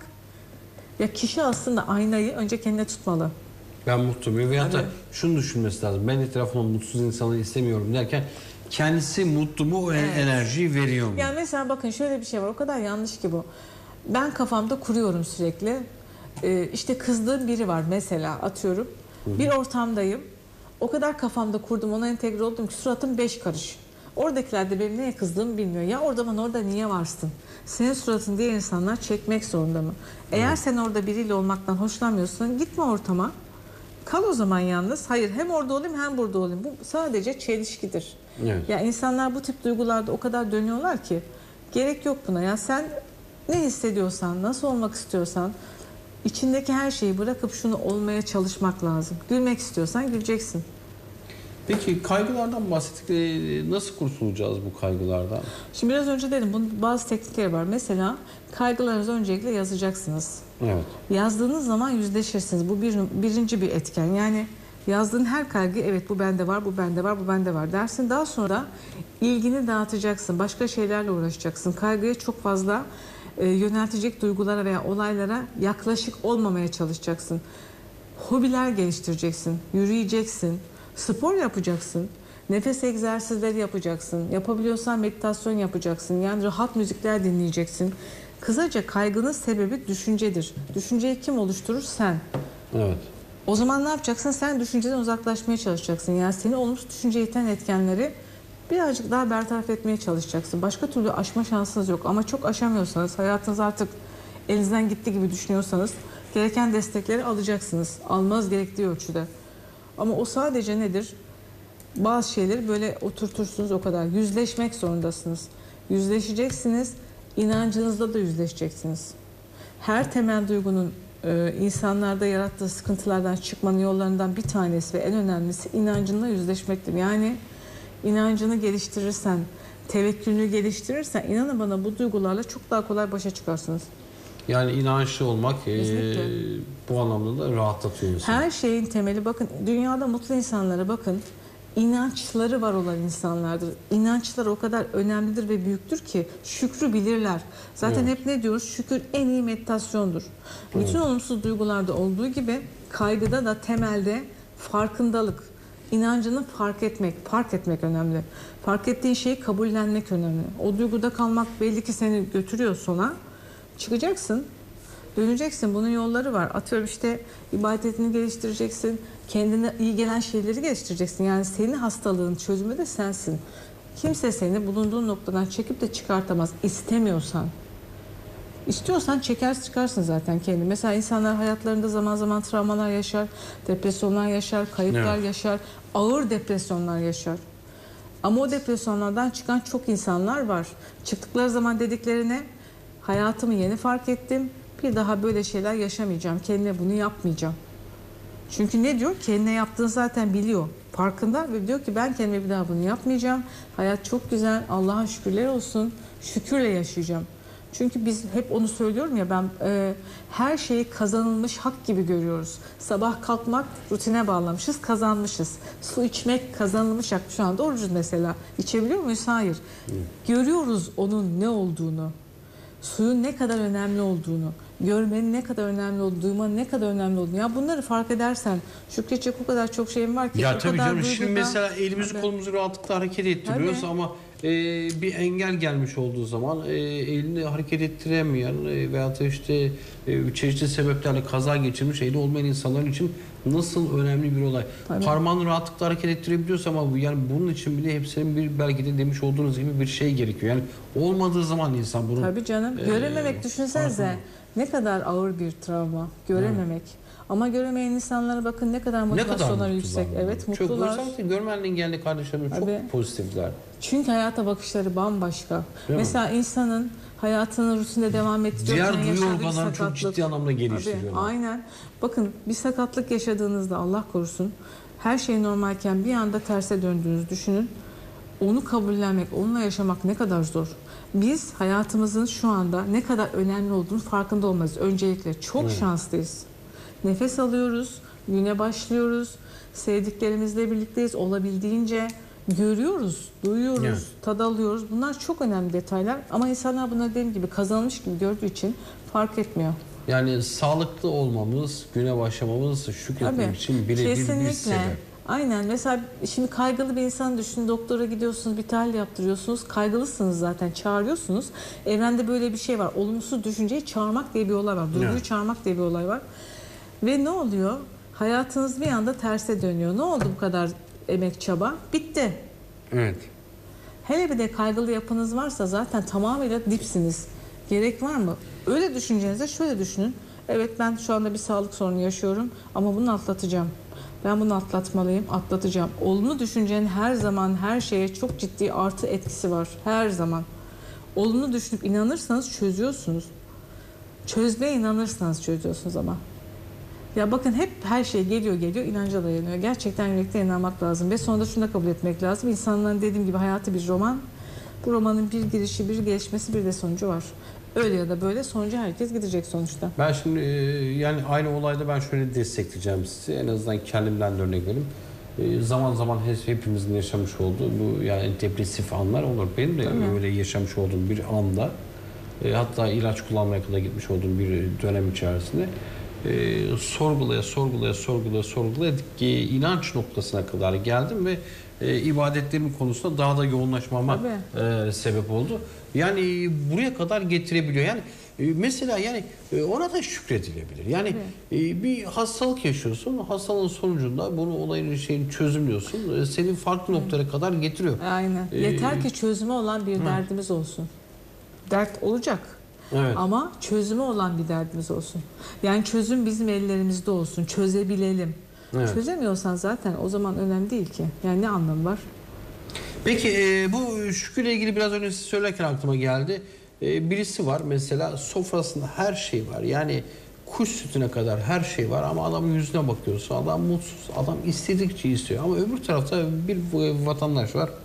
Ya kişi aslında aynayı önce kendine tutmalı. Ben mutluyum. Veyahut da Tabii. şunu düşünmesi lazım. Ben etrafımda mutsuz insanı istemiyorum derken kendisi mutlu mu o Evet. enerjiyi veriyor mu? Yani mesela bakın şöyle bir şey var. O kadar yanlış ki bu. Ben kafamda kuruyorum sürekli. Ee, işte kızdığım biri var mesela atıyorum. Bir ortamdayım. O kadar kafamda kurdum, ona entegre oldum ki suratım beş karış. Oradakiler de benim neye kızdığımı bilmiyor. Ya orada bana orada niye varsın? Senin suratın diğer insanlar çekmek zorunda mı? Eğer sen orada biriyle olmaktan hoşlanmıyorsan gitme ortama. Kal o zaman yalnız. Hayır hem orada olayım hem burada olayım. Bu sadece çelişkidir. Evet. Ya insanlar bu tip duygularda o kadar dönüyorlar ki gerek yok buna. Ya sen ne hissediyorsan, nasıl olmak istiyorsan içindeki her şeyi bırakıp şunu olmaya çalışmak lazım. Gülmek istiyorsan güleceksin. Peki kaygılardan bahsettik. Ee, Nasıl kurtulacağız bu kaygılardan? Şimdi biraz önce dedim bunun bazı teknikleri var. Mesela kaygılarınızı öncelikle yazacaksınız. Evet. Yazdığınız zaman yüzleşirsiniz. Bu bir, birinci bir etken. Yani yazdığın her kaygı evet bu bende var, bu bende var, bu bende var dersin. Daha sonra ilgini dağıtacaksın. Başka şeylerle uğraşacaksın. Kaygıya çok fazla e, yöneltecek duygulara veya olaylara yaklaşık olmamaya çalışacaksın. Hobiler geliştireceksin. Yürüyeceksin. Spor yapacaksın. Nefes egzersizleri yapacaksın. Yapabiliyorsan meditasyon yapacaksın. Yani rahat müzikler dinleyeceksin. Kısaca kaygının sebebi düşüncedir. Düşünceyi kim oluşturur? Sen. Evet. O zaman ne yapacaksın? Sen düşünceden uzaklaşmaya çalışacaksın. Yani seni olumsuz düşünceye iten etkenleri birazcık daha bertaraf etmeye çalışacaksın. Başka türlü aşma şansınız yok. Ama çok aşamıyorsanız, hayatınız artık elinizden gitti gibi düşünüyorsanız gereken destekleri alacaksınız. Almanız gerektiği ölçüde. Ama o sadece nedir? Bazı şeyleri böyle oturtursunuz o kadar. Yüzleşmek zorundasınız. Yüzleşeceksiniz. İnancınızla da yüzleşeceksiniz. Her temel duygunun e, insanlarda yarattığı sıkıntılardan çıkmanın yollarından bir tanesi ve en önemlisi inancınla yüzleşmektir. Yani inancını geliştirirsen, tevekkülünü geliştirirsen inanın bana bu duygularla çok daha kolay başa çıkarsınız. Yani inançlı olmak e, Kesinlikle. bu anlamda da rahatlatıyor insanı. Her şeyin temeli bakın dünyada mutlu insanlara bakın. İnançları var olan insanlardır. İnançlar o kadar önemlidir ve büyüktür ki şükrü bilirler. Zaten Evet. hep ne diyoruz? Şükür en iyi meditasyondur. Bütün Evet. olumsuz duygularda olduğu gibi kaygıda da temelde farkındalık, inancını fark etmek, fark etmek önemli. Fark ettiğin şeyi kabullenmek önemli. O duyguda kalmak belli ki seni götürüyor sona. Çıkacaksın. Döneceksin. Bunun yolları var. Atıyorum işte ibadetini geliştireceksin. Kendine iyi gelen şeyleri geliştireceksin. Yani senin hastalığın çözümü de sensin. Kimse seni bulunduğun noktadan çekip de çıkartamaz. İstemiyorsan. İstiyorsan çeker çıkarsın zaten kendini. Mesela insanlar hayatlarında zaman zaman travmalar yaşar, depresyonlar yaşar, kayıplar Evet. yaşar, ağır depresyonlar yaşar. Ama o depresyonlardan çıkan çok insanlar var. Çıktıkları zaman dediklerine hayatımı yeni fark ettim. Bir daha böyle şeyler yaşamayacağım. Kendime bunu yapmayacağım. Çünkü ne diyor? Kendine yaptığını zaten biliyor. Farkında ve diyor ki ben kendime bir daha bunu yapmayacağım. Hayat çok güzel. Allah'a şükürler olsun. Şükürle yaşayacağım. Çünkü biz hep onu söylüyorum ya ben e, her şeyi kazanılmış hak gibi görüyoruz. Sabah kalkmak rutine bağlamışız, kazanmışız. Su içmek kazanılmış hak. Şu anda orucuz mesela. İçebiliyor muyuz? Hayır. Görüyoruz onun ne olduğunu. Suyun ne kadar önemli olduğunu, görmenin ne kadar önemli olduğunu, duymanın ne kadar önemli olduğunu. Ya bunları fark edersen şükredecek o kadar çok şeyim var ki. Ya o tabii kadar canım duyguda- şimdi mesela elimizi Tabii. kolumuzu rahatlıkla hareket ettiriyoruz Tabii. ama e, bir engel gelmiş olduğu zaman e, elini hareket ettiremeyen e, veyahut da işte e, çeşitli sebeplerle kaza geçirmiş eli olmayan insanlar için nasıl önemli bir olay. Tabii. Parmağını rahatlıkla hareket ettirebiliyorsa ama bu yani bunun için bile hepsinin bir belki de demiş olduğunuz gibi bir şey gerekiyor. Yani olmadığı zaman insan bunu Tabii canım. e, Görememek düşünsenize farkında. ne kadar ağır bir travma. Görememek. Ama göremeyen insanlara bakın ne kadar Ne kadar motivasyonları mutlular yüksek. bunlar. Evet Çok mutlular. görsen görmeyen engelli kardeşlerim Tabii. çok pozitifler. Çünkü hayata bakışları bambaşka. Değil mi? Mesela insanın hayatını rutinde devam ettiriyorken Diğer duyu yaşadığı bir organlarını çok sakatlık. ciddi anlamda geliştiriyorlar. Tabii, aynen. Bakın bir sakatlık yaşadığınızda Allah korusun her şey normalken bir anda terse döndüğünüzü düşünün. Onu kabullenmek, onunla yaşamak ne kadar zor. Biz hayatımızın şu anda ne kadar önemli olduğunu farkında olmalıyız. Öncelikle çok Evet. şanslıyız. Nefes alıyoruz, güne başlıyoruz. Sevdiklerimizle birlikteyiz. Olabildiğince görüyoruz, duyuyoruz, Evet. tad alıyoruz. Bunlar çok önemli detaylar. Ama insanlar bunları dediğim gibi kazanmış gibi gördüğü için fark etmiyor. Yani sağlıklı olmamız, güne başlamamız şükretmek Tabii. için birebir bir Kesinlikle. sebep. Aynen. Mesela şimdi kaygılı bir insan düşünün. Doktora gidiyorsunuz, bir tahlil yaptırıyorsunuz. Kaygılısınız zaten. Çağırıyorsunuz. Evrende böyle bir şey var. Olumsuz düşünceyi çağırmak diye bir olay var. Duyguyu Evet. çağırmak diye bir olay var. Ve ne oluyor? Hayatınız bir anda terse dönüyor. Ne oldu bu kadar emek, çaba? Bitti. Evet. Hele bir de kaygılı yapınız varsa zaten tamamıyla dipsiniz. Gerek var mı? Öyle düşüneceğinize şöyle düşünün. Evet ben şu anda bir sağlık sorunu yaşıyorum ama bunu atlatacağım. Ben bunu atlatmalıyım, atlatacağım. Olumlu düşüncenin her zaman her şeye çok ciddi artı etkisi var. Her zaman. Olumlu düşünüp inanırsanız çözüyorsunuz. Çözmeye inanırsanız çözüyorsunuz ama. Ya bakın hep her şey geliyor geliyor inanca dayanıyor. Gerçekten yürekten inanmak lazım. Ve sonunda şunu da kabul etmek lazım. İnsanların dediğim gibi hayatı bir roman. Bu romanın bir girişi, bir gelişmesi, bir de sonucu var. Öyle ya da böyle sonucu herkes gidecek sonuçta. Ben şimdi e, yani aynı olayda ben şöyle destekleyeceğim sizi. En azından kendimden de örnek vereyim. E, zaman zaman hepimizin yaşamış olduğu bu yani depresif anlar olur. Benim de öyle yaşamış olduğum bir anda e, hatta ilaç kullanmaya kadar gitmiş olduğum bir dönem içerisinde e, sorgulaya sorgulaya sorgulaya sorgulaya e, inanç noktasına kadar geldim ve e, ibadetlerimin konusunda daha da yoğunlaşmama e, sebep oldu. Yani buraya kadar getirebiliyor. Yani e, mesela yani e, ona da şükredilebilir. Yani e, bir hastalık yaşıyorsun. Hastalığın sonucunda bunu olayın şeyini çözümlüyorsun. E, seni farklı noktalara kadar getiriyor. Aynen. E, Yeter ki çözümü olan bir hı. derdimiz olsun. Dert olacak. Evet. Ama çözümü olan bir derdimiz olsun. Yani çözüm bizim ellerimizde olsun. Çözebilelim. Evet. Çözemiyorsan zaten o zaman önemli değil ki. Yani ne anlamı var? Peki e, bu şükürle ilgili biraz önce siz söylerken aklıma geldi. E, birisi var mesela sofrasında her şey var. Yani kuş sütüne kadar her şey var ama adamın yüzüne bakıyorsun. Adam mutsuz. Adam istedikçe istiyor. Ama öbür tarafta bir vatandaş var.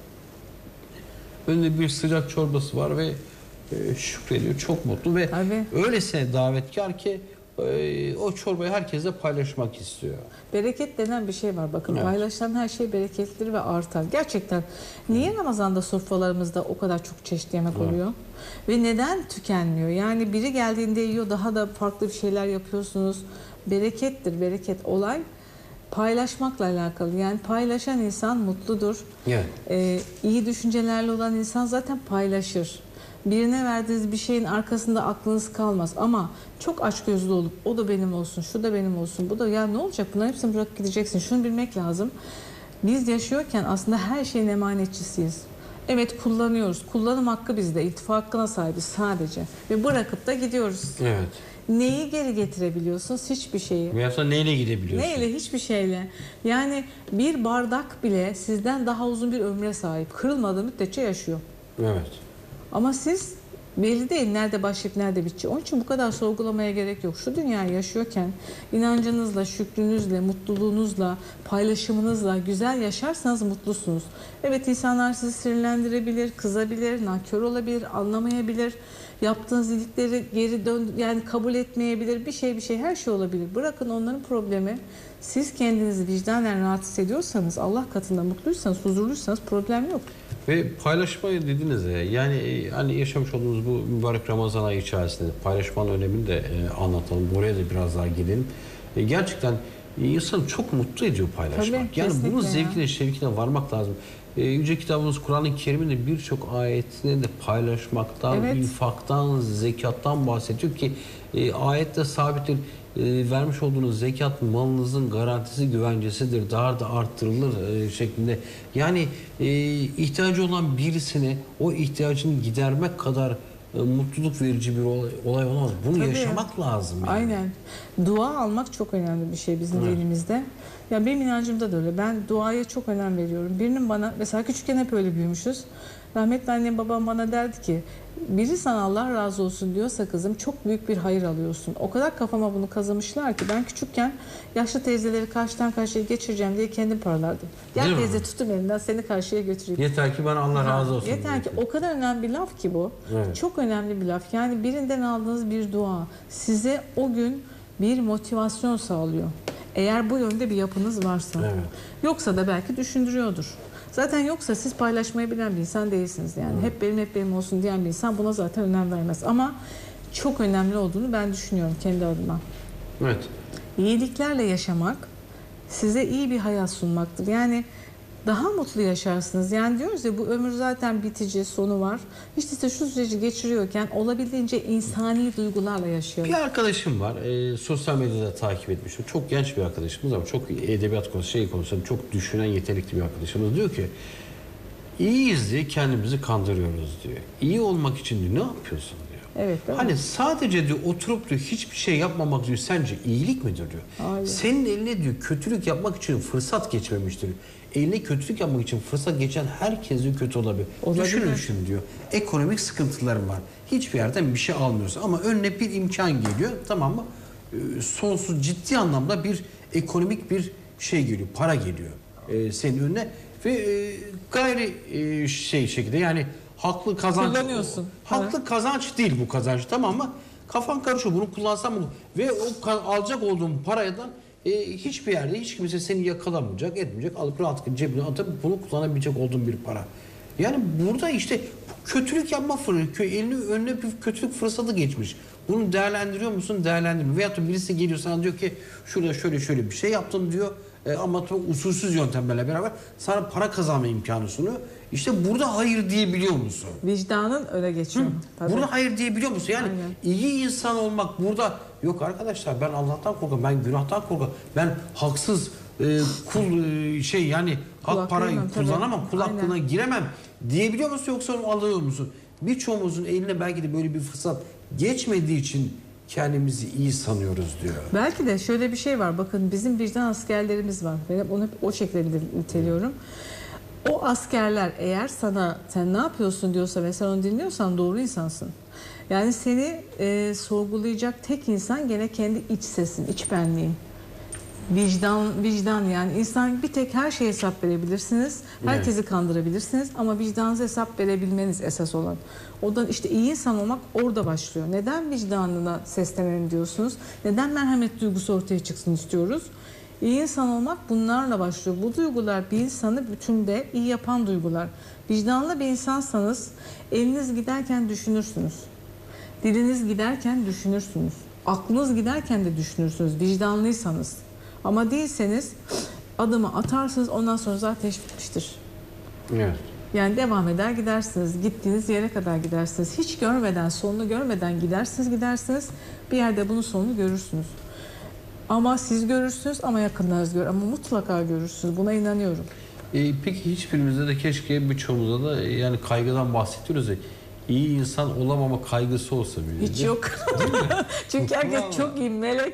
Önünde bir sıcak çorbası var ve e, şükrediyor. Çok mutlu ve Abi. öylesine davetkar ki e, o çorbayı herkesle paylaşmak istiyor. Bereket denen bir şey var. Bakın evet. Paylaşılan her şey bereketlidir ve artar. Gerçekten niye Ramazan'da sofralarımızda o kadar çok çeşitli yemek evet. oluyor? Ve neden tükenmiyor? Yani biri geldiğinde yiyor, daha da farklı bir şeyler yapıyorsunuz. Berekettir, bereket. Olay paylaşmakla alakalı. Yani paylaşan insan mutludur. Evet. Ee, iyi düşüncelerle olan insan zaten paylaşır. Birine verdiğiniz bir şeyin arkasında aklınız kalmaz. Ama çok açgözlü olup o da benim olsun, şu da benim olsun, bu da ya ne olacak? Bunların hepsini bırakıp gideceksin. Şunu bilmek lazım. Biz yaşıyorken aslında her şeyin emanetçisiyiz. Evet kullanıyoruz. Kullanım hakkı bizde. İltifa hakkına sahibiz sadece. Ve bırakıp da gidiyoruz. Evet. Neyi geri getirebiliyorsunuz? Hiçbir şeyi. Veyahut da neyle gidebiliyorsunuz? Neyle? Hiçbir şeyle. Yani bir bardak bile sizden daha uzun bir ömre sahip. Kırılmadığı müddetçe yaşıyor. Evet. Ama siz belli değil nerede başlayıp nerede bitecek. Onun için bu kadar sorgulamaya gerek yok. Şu dünyayı yaşıyorken inancınızla, şükrünüzle, mutluluğunuzla, paylaşımınızla güzel yaşarsanız mutlusunuz. Evet insanlar sizi sinirlendirebilir, kızabilir, nankör olabilir, anlamayabilir. Yaptığınız iyilikleri geri dön yani kabul etmeyebilir. Bir şey bir şey her şey olabilir. Bırakın onların problemi. Siz kendinizi vicdanen rahat hissediyorsanız, Allah katında mutluysanız, huzurluysanız problem yok. Ve paylaşmayı dediniz ya yani hani yaşamış olduğumuz bu mübarek Ramazan ayı içerisinde paylaşmanın önemini de e, anlatalım. Buraya da biraz daha gidelim. E, gerçekten insanı çok mutlu ediyor paylaşmak. Tabii, yani bunun zevkine, şevkine varmak lazım. E, Yüce kitabımız Kur'an-ı Kerim'in de birçok ayetinde de paylaşmaktan, evet. infaktan, zekattan bahsediyor ki e, ayette sabittir. E, vermiş olduğunuz zekat malınızın garantisi, güvencesidir. Daha da arttırılır e, şeklinde. Yani e, ihtiyacı olan birisine o ihtiyacını gidermek kadar e, mutluluk verici bir olay, olay olmaz. Bunu Tabii. yaşamak lazım. Yani. Aynen. Dua almak çok önemli bir şey bizim evet. dinimizde. Ya benim inancımda da öyle. Ben duaya çok önem veriyorum. Birinin bana, mesela küçükken hep öyle büyümüşüz. Rahmetli annem babam bana derdi ki biri sana Allah razı olsun diyorsa kızım çok büyük bir hayır alıyorsun. O kadar kafama bunu kazımışlar ki ben küçükken yaşlı teyzeleri karşıdan karşıya geçireceğim diye kendim paralardım. Gel Değil teyze mi? Tutun elinden seni karşıya götüreyim. Yeter ki bana Allah razı olsun. Yeter ki o kadar önemli bir laf ki bu. Evet. Çok önemli bir laf. Yani birinden aldığınız bir dua size o gün bir motivasyon sağlıyor. Eğer bu yönde bir yapınız varsa. Evet. Yoksa da belki düşündürüyordur. Zaten yoksa siz paylaşmayı bilen bir insan değilsiniz yani. Evet. Hep benim hep benim olsun diyen bir insan buna zaten önem vermez. Ama çok önemli olduğunu ben düşünüyorum kendi adıma. Evet. İyiliklerle yaşamak size iyi bir hayat sunmaktır. Yani daha mutlu yaşarsınız. Yani diyoruz ya bu ömür zaten bitici, sonu var. İşte size şu süreci geçiriyorken olabildiğince insani duygularla yaşıyorum. Bir arkadaşım var. E, sosyal medyada takip etmiştim. Çok genç bir arkadaşımız ama çok edebiyat konusu, şey konusunda çok düşünen, yetenekli bir arkadaşımız. Diyor ki iyiyiz diye kendimizi kandırıyoruz diyor. İyi olmak için diyor, ne yapıyorsun diyor. Evet, hani sadece diyor oturup diyor hiçbir şey yapmamak diyor sence iyilik midir diyor. Aynen. Senin eline diyor kötülük yapmak için fırsat geçmemiştir. Eline kötülük yapmak için fırsat geçen herkes diyor kötü olabilir. olabilir. Düşünün şimdi diyor. Ekonomik sıkıntılarım var. Hiçbir yerden bir şey almıyorsun ama önüne bir imkan geliyor, tamam mı? e, sonsuz ciddi anlamda bir ekonomik bir şey geliyor, para geliyor e, senin önüne ve e, gayri e, şey şekilde yani haklı kazanç. Kullanıyorsun. Haklı Evet. kazanç değil bu kazanç, tamam mı? Kafan karışıyor, bunu kullansam mı? Ve o alacak olduğun paradan e, hiçbir yerde hiç kimse seni yakalamayacak, etmeyecek. Alıp rahatlıkla cebine atıp bunu kullanabilecek olduğun bir para. Yani burada işte kötülük yapma fırsatı, elini önüne bir kötülük fırsatı geçmiş. Bunu değerlendiriyor musun? Değerlendirmiyor. Veyahut da birisi geliyor sana diyor ki şurada şöyle şöyle bir şey yaptım diyor. E, ama tabii usulsüz yöntemlerle beraber sana para kazanma imkanı sunuyor. İşte burada hayır diyebiliyor musun? Vicdanın öne geçiyor. Tabii. Burada hayır diyebiliyor musun? Yani Aynen. iyi insan olmak burada yok arkadaşlar, ben Allah'tan korkarım, ben günahtan korkarım, ben haksız e, kul e, şey yani hak Kulak parayı vermem, tabii. kullanamam, kul hakkına Aynen. giremem diyebiliyor musun, yoksa onu alıyor musun? Birçoğumuzun eline belki de böyle bir fırsat geçmediği için kendimizi iyi sanıyoruz diyor. Belki de şöyle bir şey var. Bakın bizim vicdan askerlerimiz var. Ben hep onu hep o şekilde niteliyorum. O askerler eğer sana sen ne yapıyorsun diyorsa ve sen onu dinliyorsan doğru insansın. Yani seni e, sorgulayacak tek insan gene kendi iç sesin, iç benliğin. Vicdan, vicdan yani insan bir tek her şeye hesap verebilirsiniz. Herkesi Evet. kandırabilirsiniz ama vicdanınıza hesap verebilmeniz esas olan. O da işte iyi insan olmak orada başlıyor. Neden vicdanına seslenelim diyorsunuz? Neden merhamet duygusu ortaya çıksın istiyoruz? İyi insan olmak bunlarla başlıyor. Bu duygular bir insanı bütünde iyi yapan duygular. Vicdanlı bir insansanız eliniz giderken düşünürsünüz. Diliniz giderken düşünürsünüz. Aklınız giderken de düşünürsünüz vicdanlıysanız. Ama değilseniz adımı atarsınız, ondan sonra zaten iş bitmiştir. Evet. Yani devam eder gidersiniz. Gittiğiniz yere kadar gidersiniz. Hiç görmeden, sonunu görmeden gidersiniz gidersiniz. Bir yerde bunun sonunu görürsünüz. Ama siz görürsünüz ama yakınlarınız görür. Ama mutlaka görürsünüz. Buna inanıyorum. E, peki hiçbirimizde de keşke birçoğumuzda da yani kaygıdan bahsediyoruz ya, iyi insan olamama kaygısı olsa bile. Hiç yok. Çünkü herkes çok iyi melek.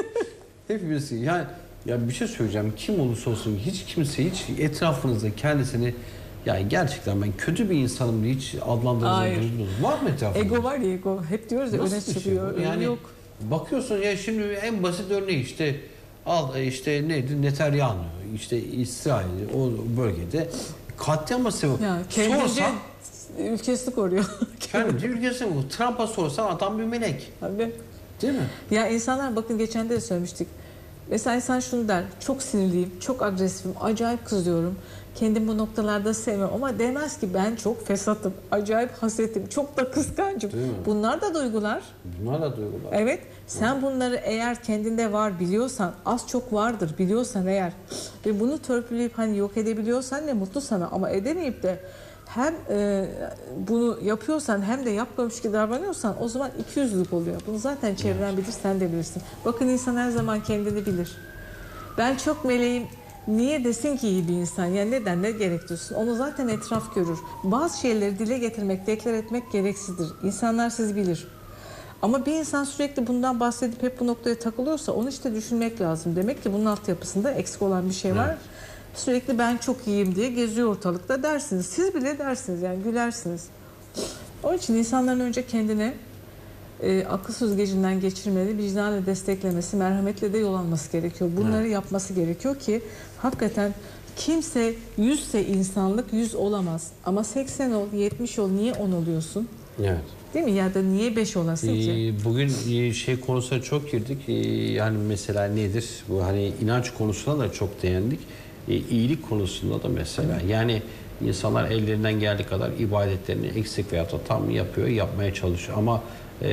Hepimiz yani ya bir şey söyleyeceğim, kim olursa olsun hiç kimse hiç etrafınızda kendisini yani gerçekten ben kötü bir insanım diye hiç adlandırdığınız var mı etrafınızda? Ego var ya ego. Hep diyoruz ya Nasıl öne bir şey çıkıyor. bu? Yani Yok. bakıyorsun ya şimdi en basit örneği işte al işte neydi Netanyahu işte İsrail o bölgede katliama sebep. Ya kendince Sorsan ülkesini koruyor. kendince ülkesi bu. Trump'a sorsan adam bir melek. Tabii. Değil mi? Ya insanlar bakın geçen de söylemiştik. Mesela insan şunu der. Çok sinirliyim, çok agresifim, acayip kızıyorum. Kendim bu noktalarda sevmiyorum ama demez ki ben çok fesatım, acayip hasetim, çok da kıskancım. Değil mi? Bunlar da duygular. Bunlar da duygular. Evet. Sen bunları eğer kendinde var biliyorsan, az çok vardır biliyorsan eğer ve bunu törpüleyip hani yok edebiliyorsan ne mutlu sana ama edemeyip de hem e, bunu yapıyorsan hem de yapmamış gibi davranıyorsan o zaman ikiyüzlülük oluyor. Bunu zaten çevren bilir, sen de bilirsin. Bakın insan her zaman kendini bilir. Ben çok meleğim niye desin ki iyi bir insan? Yani neden, ne gerektiriyorsun? Onu zaten etraf görür. Bazı şeyleri dile getirmek, deklar etmek gereksizdir. İnsanlar sizi bilir. Ama bir insan sürekli bundan bahsedip hep bu noktaya takılıyorsa onu işte düşünmek lazım. Demek ki bunun altyapısında eksik olan bir şey var. Evet. Sürekli ben çok iyiyim diye geziyor ortalıkta dersiniz. Siz bile dersiniz yani gülersiniz. Onun için insanların önce kendine e, akıl süzgecinden geçirmeli, vicdanla desteklemesi, merhametle de yol alması gerekiyor. Bunları Evet. yapması gerekiyor ki hakikaten kimse yüzse insanlık yüz olamaz. Ama seksen ol, yetmiş ol, niye on oluyorsun? Evet. Değil mi? Ya da niye beş olasın ki? Ee, bugün e, şey konusuna çok girdik. Ee, yani mesela nedir? Bu hani inanç konusuna da çok değindik. Ee, iyilik konusunda da mesela. Yani insanlar ellerinden geldiği kadar ibadetlerini eksik veya da tam yapıyor, yapmaya çalışıyor. Ama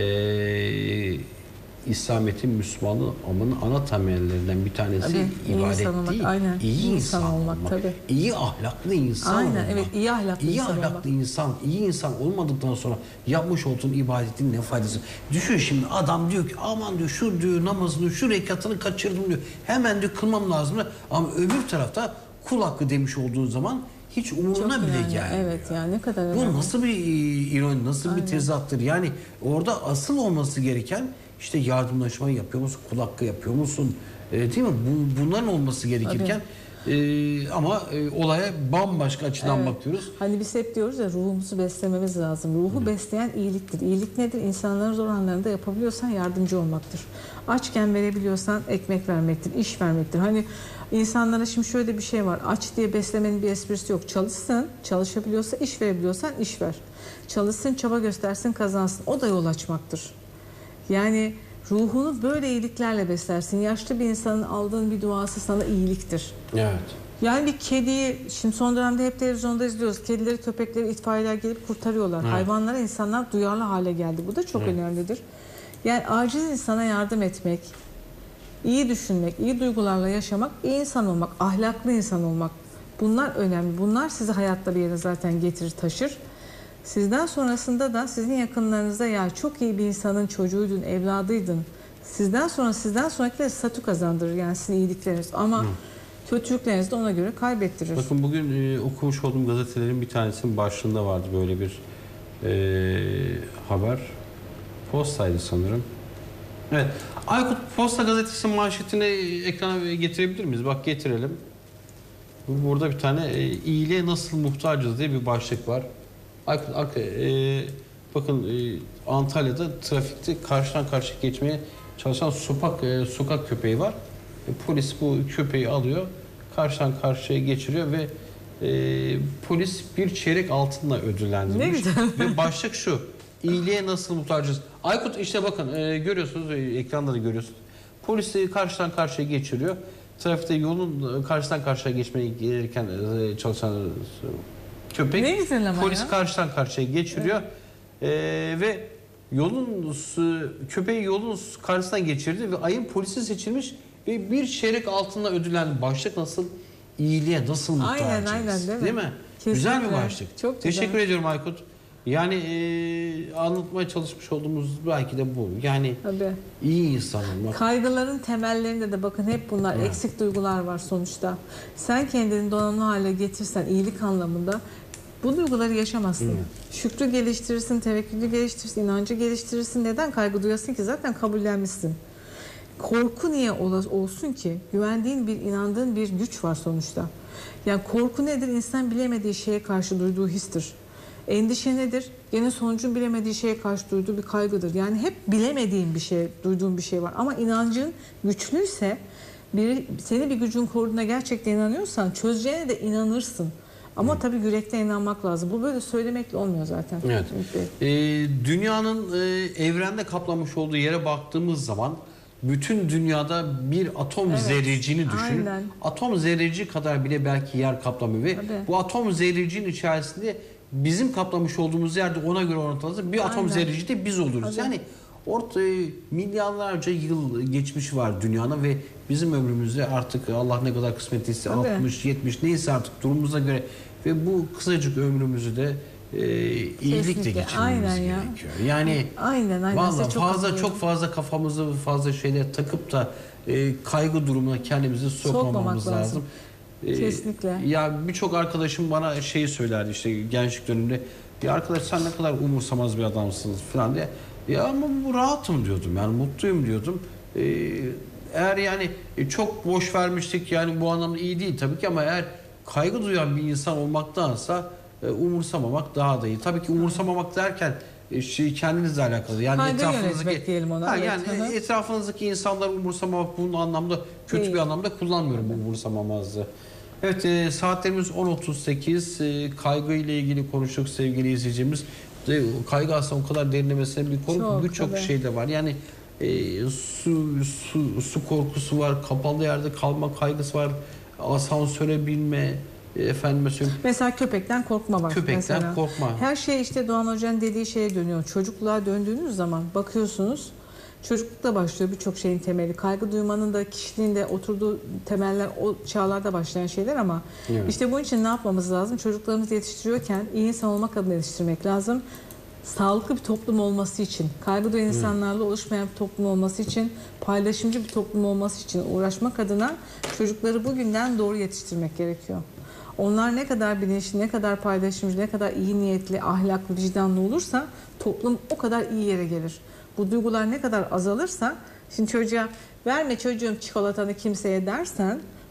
e, İslamiyet'in, Müslümanlığın ana temellerinden bir tanesi Tabii, iyi ibadet insan olmak, değil. aynen. İyi İyi insan, insan olmak. olmak, tabii. İyi ahlaklı insan Aynen, olmak. evet, iyi ahlaklı iyi insan ahlaklı olmak. insan, iyi insan olmadıktan sonra yapmış olduğun ibadetin ne faydası? Düşün şimdi adam diyor ki aman diyor şu diyor namazını, şu rekatını kaçırdım diyor. Hemen diyor kılmam lazım diyor. Ama öbür tarafta kul hakkı demiş olduğun zaman hiç umuruna Çok bile önemli. gelmiyor. Evet yani ne kadar Bu önemli. nasıl bir ironi, nasıl bir tezattır? Yani orada asıl olması gereken işte yardımlaşmayı yapıyor musun, kul hakkı yapıyor musun? E, değil mi? Bu, bunların olması gerekirken Ee, ama e, olaya bambaşka açıdan Evet. bakıyoruz. Hani biz hep diyoruz ya, ruhumuzu beslememiz lazım. Ruhu Hı. besleyen iyiliktir. İyilik nedir? İnsanların zor anlarında yapabiliyorsan yardımcı olmaktır. Açken verebiliyorsan ekmek vermektir, iş vermektir. Hani insanlara şimdi şöyle bir şey var. Aç diye beslemenin bir esprisi yok. Çalışsın, çalışabiliyorsa, iş verebiliyorsan iş ver. Çalışsın, çaba göstersin, kazansın. O da yol açmaktır. Yani ruhunu böyle iyiliklerle beslersin. Yaşlı bir insanın aldığın bir duası sana iyiliktir. Evet. Yani bir kediyi, şimdi son dönemde hep televizyonda izliyoruz. Kedileri, köpekleri itfaiyeler gelip kurtarıyorlar. Evet. Hayvanlara insanlar duyarlı hale geldi. Bu da çok evet. önemlidir. Yani aciz insana yardım etmek, iyi düşünmek, iyi duygularla yaşamak, iyi insan olmak, ahlaklı insan olmak. Bunlar önemli. Bunlar sizi hayatta bir yere zaten getirir, taşır. Sizden sonrasında da sizin yakınlarınızda ya çok iyi bir insanın çocuğuydun, evladıydın. Sizden sonra sizden sonrakiler statü kazandırır. Yani sizin iyilikleriniz. Ama Hı. kötülüklerinizi de ona göre kaybettirir. Bakın bugün e, okumuş olduğum gazetelerin bir tanesinin başlığında vardı böyle bir e, haber. Postaydı sanırım. Evet. Aykut, Posta gazetesinin manşetini ekrana getirebilir miyiz? Bak getirelim. Burada bir tane e, iyiliğe nasıl muhtacız diye bir başlık var. Aykut, Aykut e, bakın e, Antalya'da trafikte karşıdan karşıya geçmeye çalışan sokak, e, sokak köpeği var. E, polis bu köpeği alıyor, karşıdan karşıya geçiriyor ve e, polis bir çeyrek altınla ödüllendirmiş. Ve başlık şu: İyiliğe nasıl muhtacız? Aykut işte bakın e, görüyorsunuz, e, ekranda da görüyorsunuz. Polis de karşıdan karşıya geçiriyor. Trafikte yolun karşıdan karşıya geçmeye gelirken e, çalışan e, köpek polis ya. karşıdan karşıya geçiriyor. Evet. E, ve yolun köpeği yolun karşısından geçirdi ve ayın polisi seçilmiş ve bir çeyrek altınla ödüllendi. Başlık nasıl? İyiliğe nasıl muhtacız? Aynen aynen değil mi? Değil mi? Kesinlikle. Güzel bir başlık. Çok Teşekkür güzel. ediyorum Aykut. Yani e, anlatmaya çalışmış olduğumuz belki de bu. Yani Tabii. iyi insan olmak. Kaygıların temellerinde de bakın hep bunlar evet. eksik duygular var sonuçta. Sen kendini donanımlı hale getirsen iyilik anlamında bu duyguları yaşamazsın. Evet. Şükrü geliştirirsin, tevekkülü geliştirirsin, inancı geliştirirsin. Neden kaygı duyasın ki? Zaten kabullenmişsin. Korku niye olsun ki? Güvendiğin bir, inandığın bir güç var sonuçta. Yani korku nedir? İnsan bilemediği şeye karşı duyduğu histir. Endişe nedir? Gene sonucun bilemediği şeye karşı duyduğu bir kaygıdır. Yani hep bilemediğin bir şey, duyduğun bir şey var. Ama inancın güçlüyse, biri, seni bir gücün koruduğuna gerçekten inanıyorsan çözeceğine de inanırsın. Ama Hı. tabii yürekten inanmak lazım. Bu böyle söylemekle olmuyor zaten. Evet. Ee, dünyanın e, evrende kaplamış olduğu yere baktığımız zaman bütün dünyada bir atom evet. zerrecini düşünün. Aynen. Atom zerreci kadar bile belki yer kaplamıyor ve tabii. bu atom zerrecinin içerisinde bizim kaplamış olduğumuz yerde ona göre orantılanırsa bir atom zerreci de biz oluruz. Tabii. Yani orta milyarlarca yıl geçmiş var dünyanın ve bizim ömrümüzde artık Allah ne kadar kısmet etse altmış yetmiş neyse artık durumumuza göre ve bu kısacık ömrümüzü de e, iyilikle geçirmemiz aynen gerekiyor. Ya. Yani aynen, aynen. Vallahi çok fazla çok, çok fazla kafamızı fazla şeyler takıp da e, kaygı durumuna kendimizi sokmamamız lazım. lazım. Kesinlikle. Ee, ya birçok arkadaşım bana şeyi söylerdi işte gençlik döneminde. Bir arkadaş sen ne kadar umursamaz bir adamsınız falan diye. Ya ama bu rahatım diyordum. Yani mutluyum diyordum. Ee, eğer yani çok boş vermiştik yani bu anlamda iyi değil tabii ki ama eğer kaygı duyan bir insan olmaktansa e, umursamamak daha da iyi. Tabii ki umursamamak derken şey kendinizle alakalı. Yani kaygı etrafınızdaki diyelim ona. Ha, evet. yani Hı-hı. etrafınızdaki insanları umursamamak bunun anlamda kötü değil. Bir anlamda kullanmıyorum bu umursamamazlığı. Evet e, saatlerimiz on otuz sekiz. E, kaygı ile ilgili konuştuk sevgili izleyicimiz. E, kaygı aslında o kadar derinlemesine bir konu. Birçok şey de var. Yani e, su, su su korkusu var, kapalı yerde kalma kaygısı var, asansöre binme. Efendime söyleyeyim. Mesela köpekten korkma var. Köpekten mesela. korkma. Her şey işte Doğan Hoca'nın dediği şeye dönüyor. Çocukluğa döndüğünüz zaman bakıyorsunuz çocuklukta başlıyor birçok şeyin temeli. Kaygı duymanın da kişiliğinde oturduğu temeller o çağlarda başlayan şeyler ama evet. işte bunun için ne yapmamız lazım? Çocuklarımızı yetiştiriyorken iyi insan olmak adına yetiştirmek lazım. Sağlıklı bir toplum olması için, kaygı duyan insanlarla oluşmayan bir toplum olması için, paylaşımcı bir toplum olması için uğraşmak adına çocukları bugünden doğru yetiştirmek gerekiyor. Onlar ne kadar bilinçli, ne kadar paylaşımcı, ne kadar iyi niyetli, ahlaklı, vicdanlı olursa toplum o kadar iyi yere gelir. Bu duygular ne kadar azalırsa, şimdi çocuğa verme çocuğum çikolatanı kimseye dersen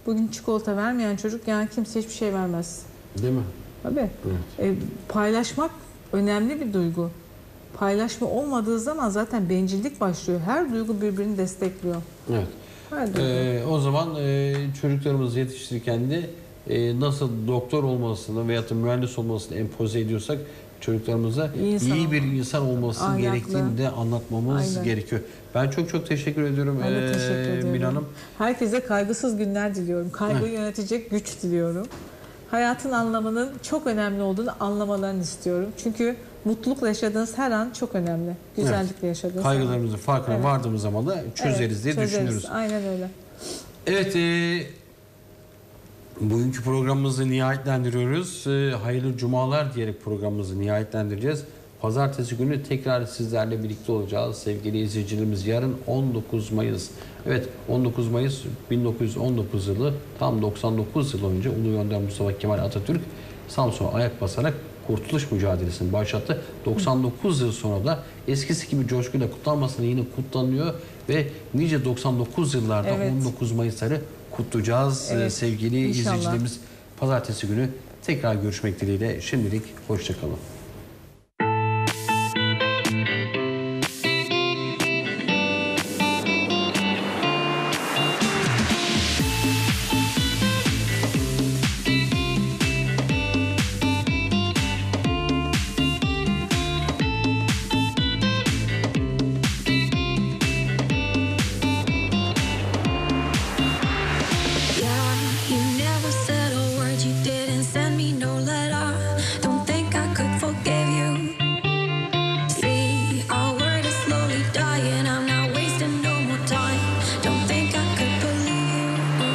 Bugün çikolata vermeyen çocuk yani kimse hiçbir şey vermez. Değil mi? Tabii. Evet. E, paylaşmak önemli bir duygu. Paylaşma olmadığı zaman zaten bencillik başlıyor. Her duygu birbirini destekliyor. Evet. Her duygu. Ee, o zaman e, çocuklarımızı yetiştirirken de e, nasıl doktor olmasını veya da mühendis olmasını empoze ediyorsak çocuklarımıza İnsan iyi bir olmalı. insan olması Ahlaklı. gerektiğini de anlatmamız Aynen. gerekiyor. Ben çok çok teşekkür ediyorum Ben de ee, teşekkür ediyorum. Mine Hanım. Herkese kaygısız günler diliyorum. Kaygıyı yönetecek güç diliyorum. Hayatın anlamının çok önemli olduğunu anlamalarını istiyorum. Çünkü mutlulukla yaşadığınız her an çok önemli. Güzellikle yaşadığınız her an. Kaygılarımızın farkına Evet. vardığımız zaman da çözeriz Evet, diye çözeriz. düşünüyoruz. Aynen öyle. Evet, e, bugünkü programımızı nihayetlendiriyoruz. E, hayırlı cumalar diyerek programımızı nihayetlendireceğiz. Pazartesi günü tekrar sizlerle birlikte olacağız sevgili izleyicilerimiz. Yarın on dokuz Mayıs. Evet, on dokuz Mayıs bin dokuz yüz on dokuz yılı, tam doksan dokuz yıl önce Ulu Önder Mustafa Kemal Atatürk Samsun'a ayak basarak kurtuluş mücadelesini başlattı. doksan dokuz yıl sonra da eskisi gibi coşkuyla kutlanmasına yine kutlanıyor ve nice doksan dokuz yıllarda Evet. on dokuz Mayıs'ları kutlayacağız. Evet, Ee, sevgili inşallah. izleyicilerimiz. Pazartesi günü tekrar görüşmek dileğiyle. Şimdilik hoşçakalın. You never said a word, you didn't send me no letter. Don't think I could forgive you. See, our word is slowly dying. I'm not wasting no more time. Don't think I could believe you.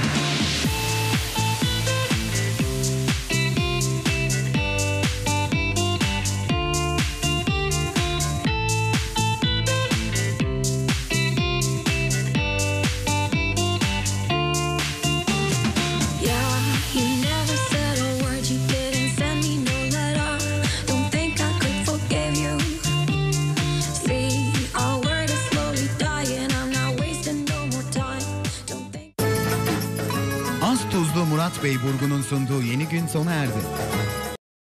Yeah, you never said a word, you didn't send me no letter. Don't think I could forgive you. See, our word is slowly dying. I'm not wasting no more time. Don't think. Az Tuzlu Murat Bey Burgu'nun sunduğu Yeni Gün sona erdi.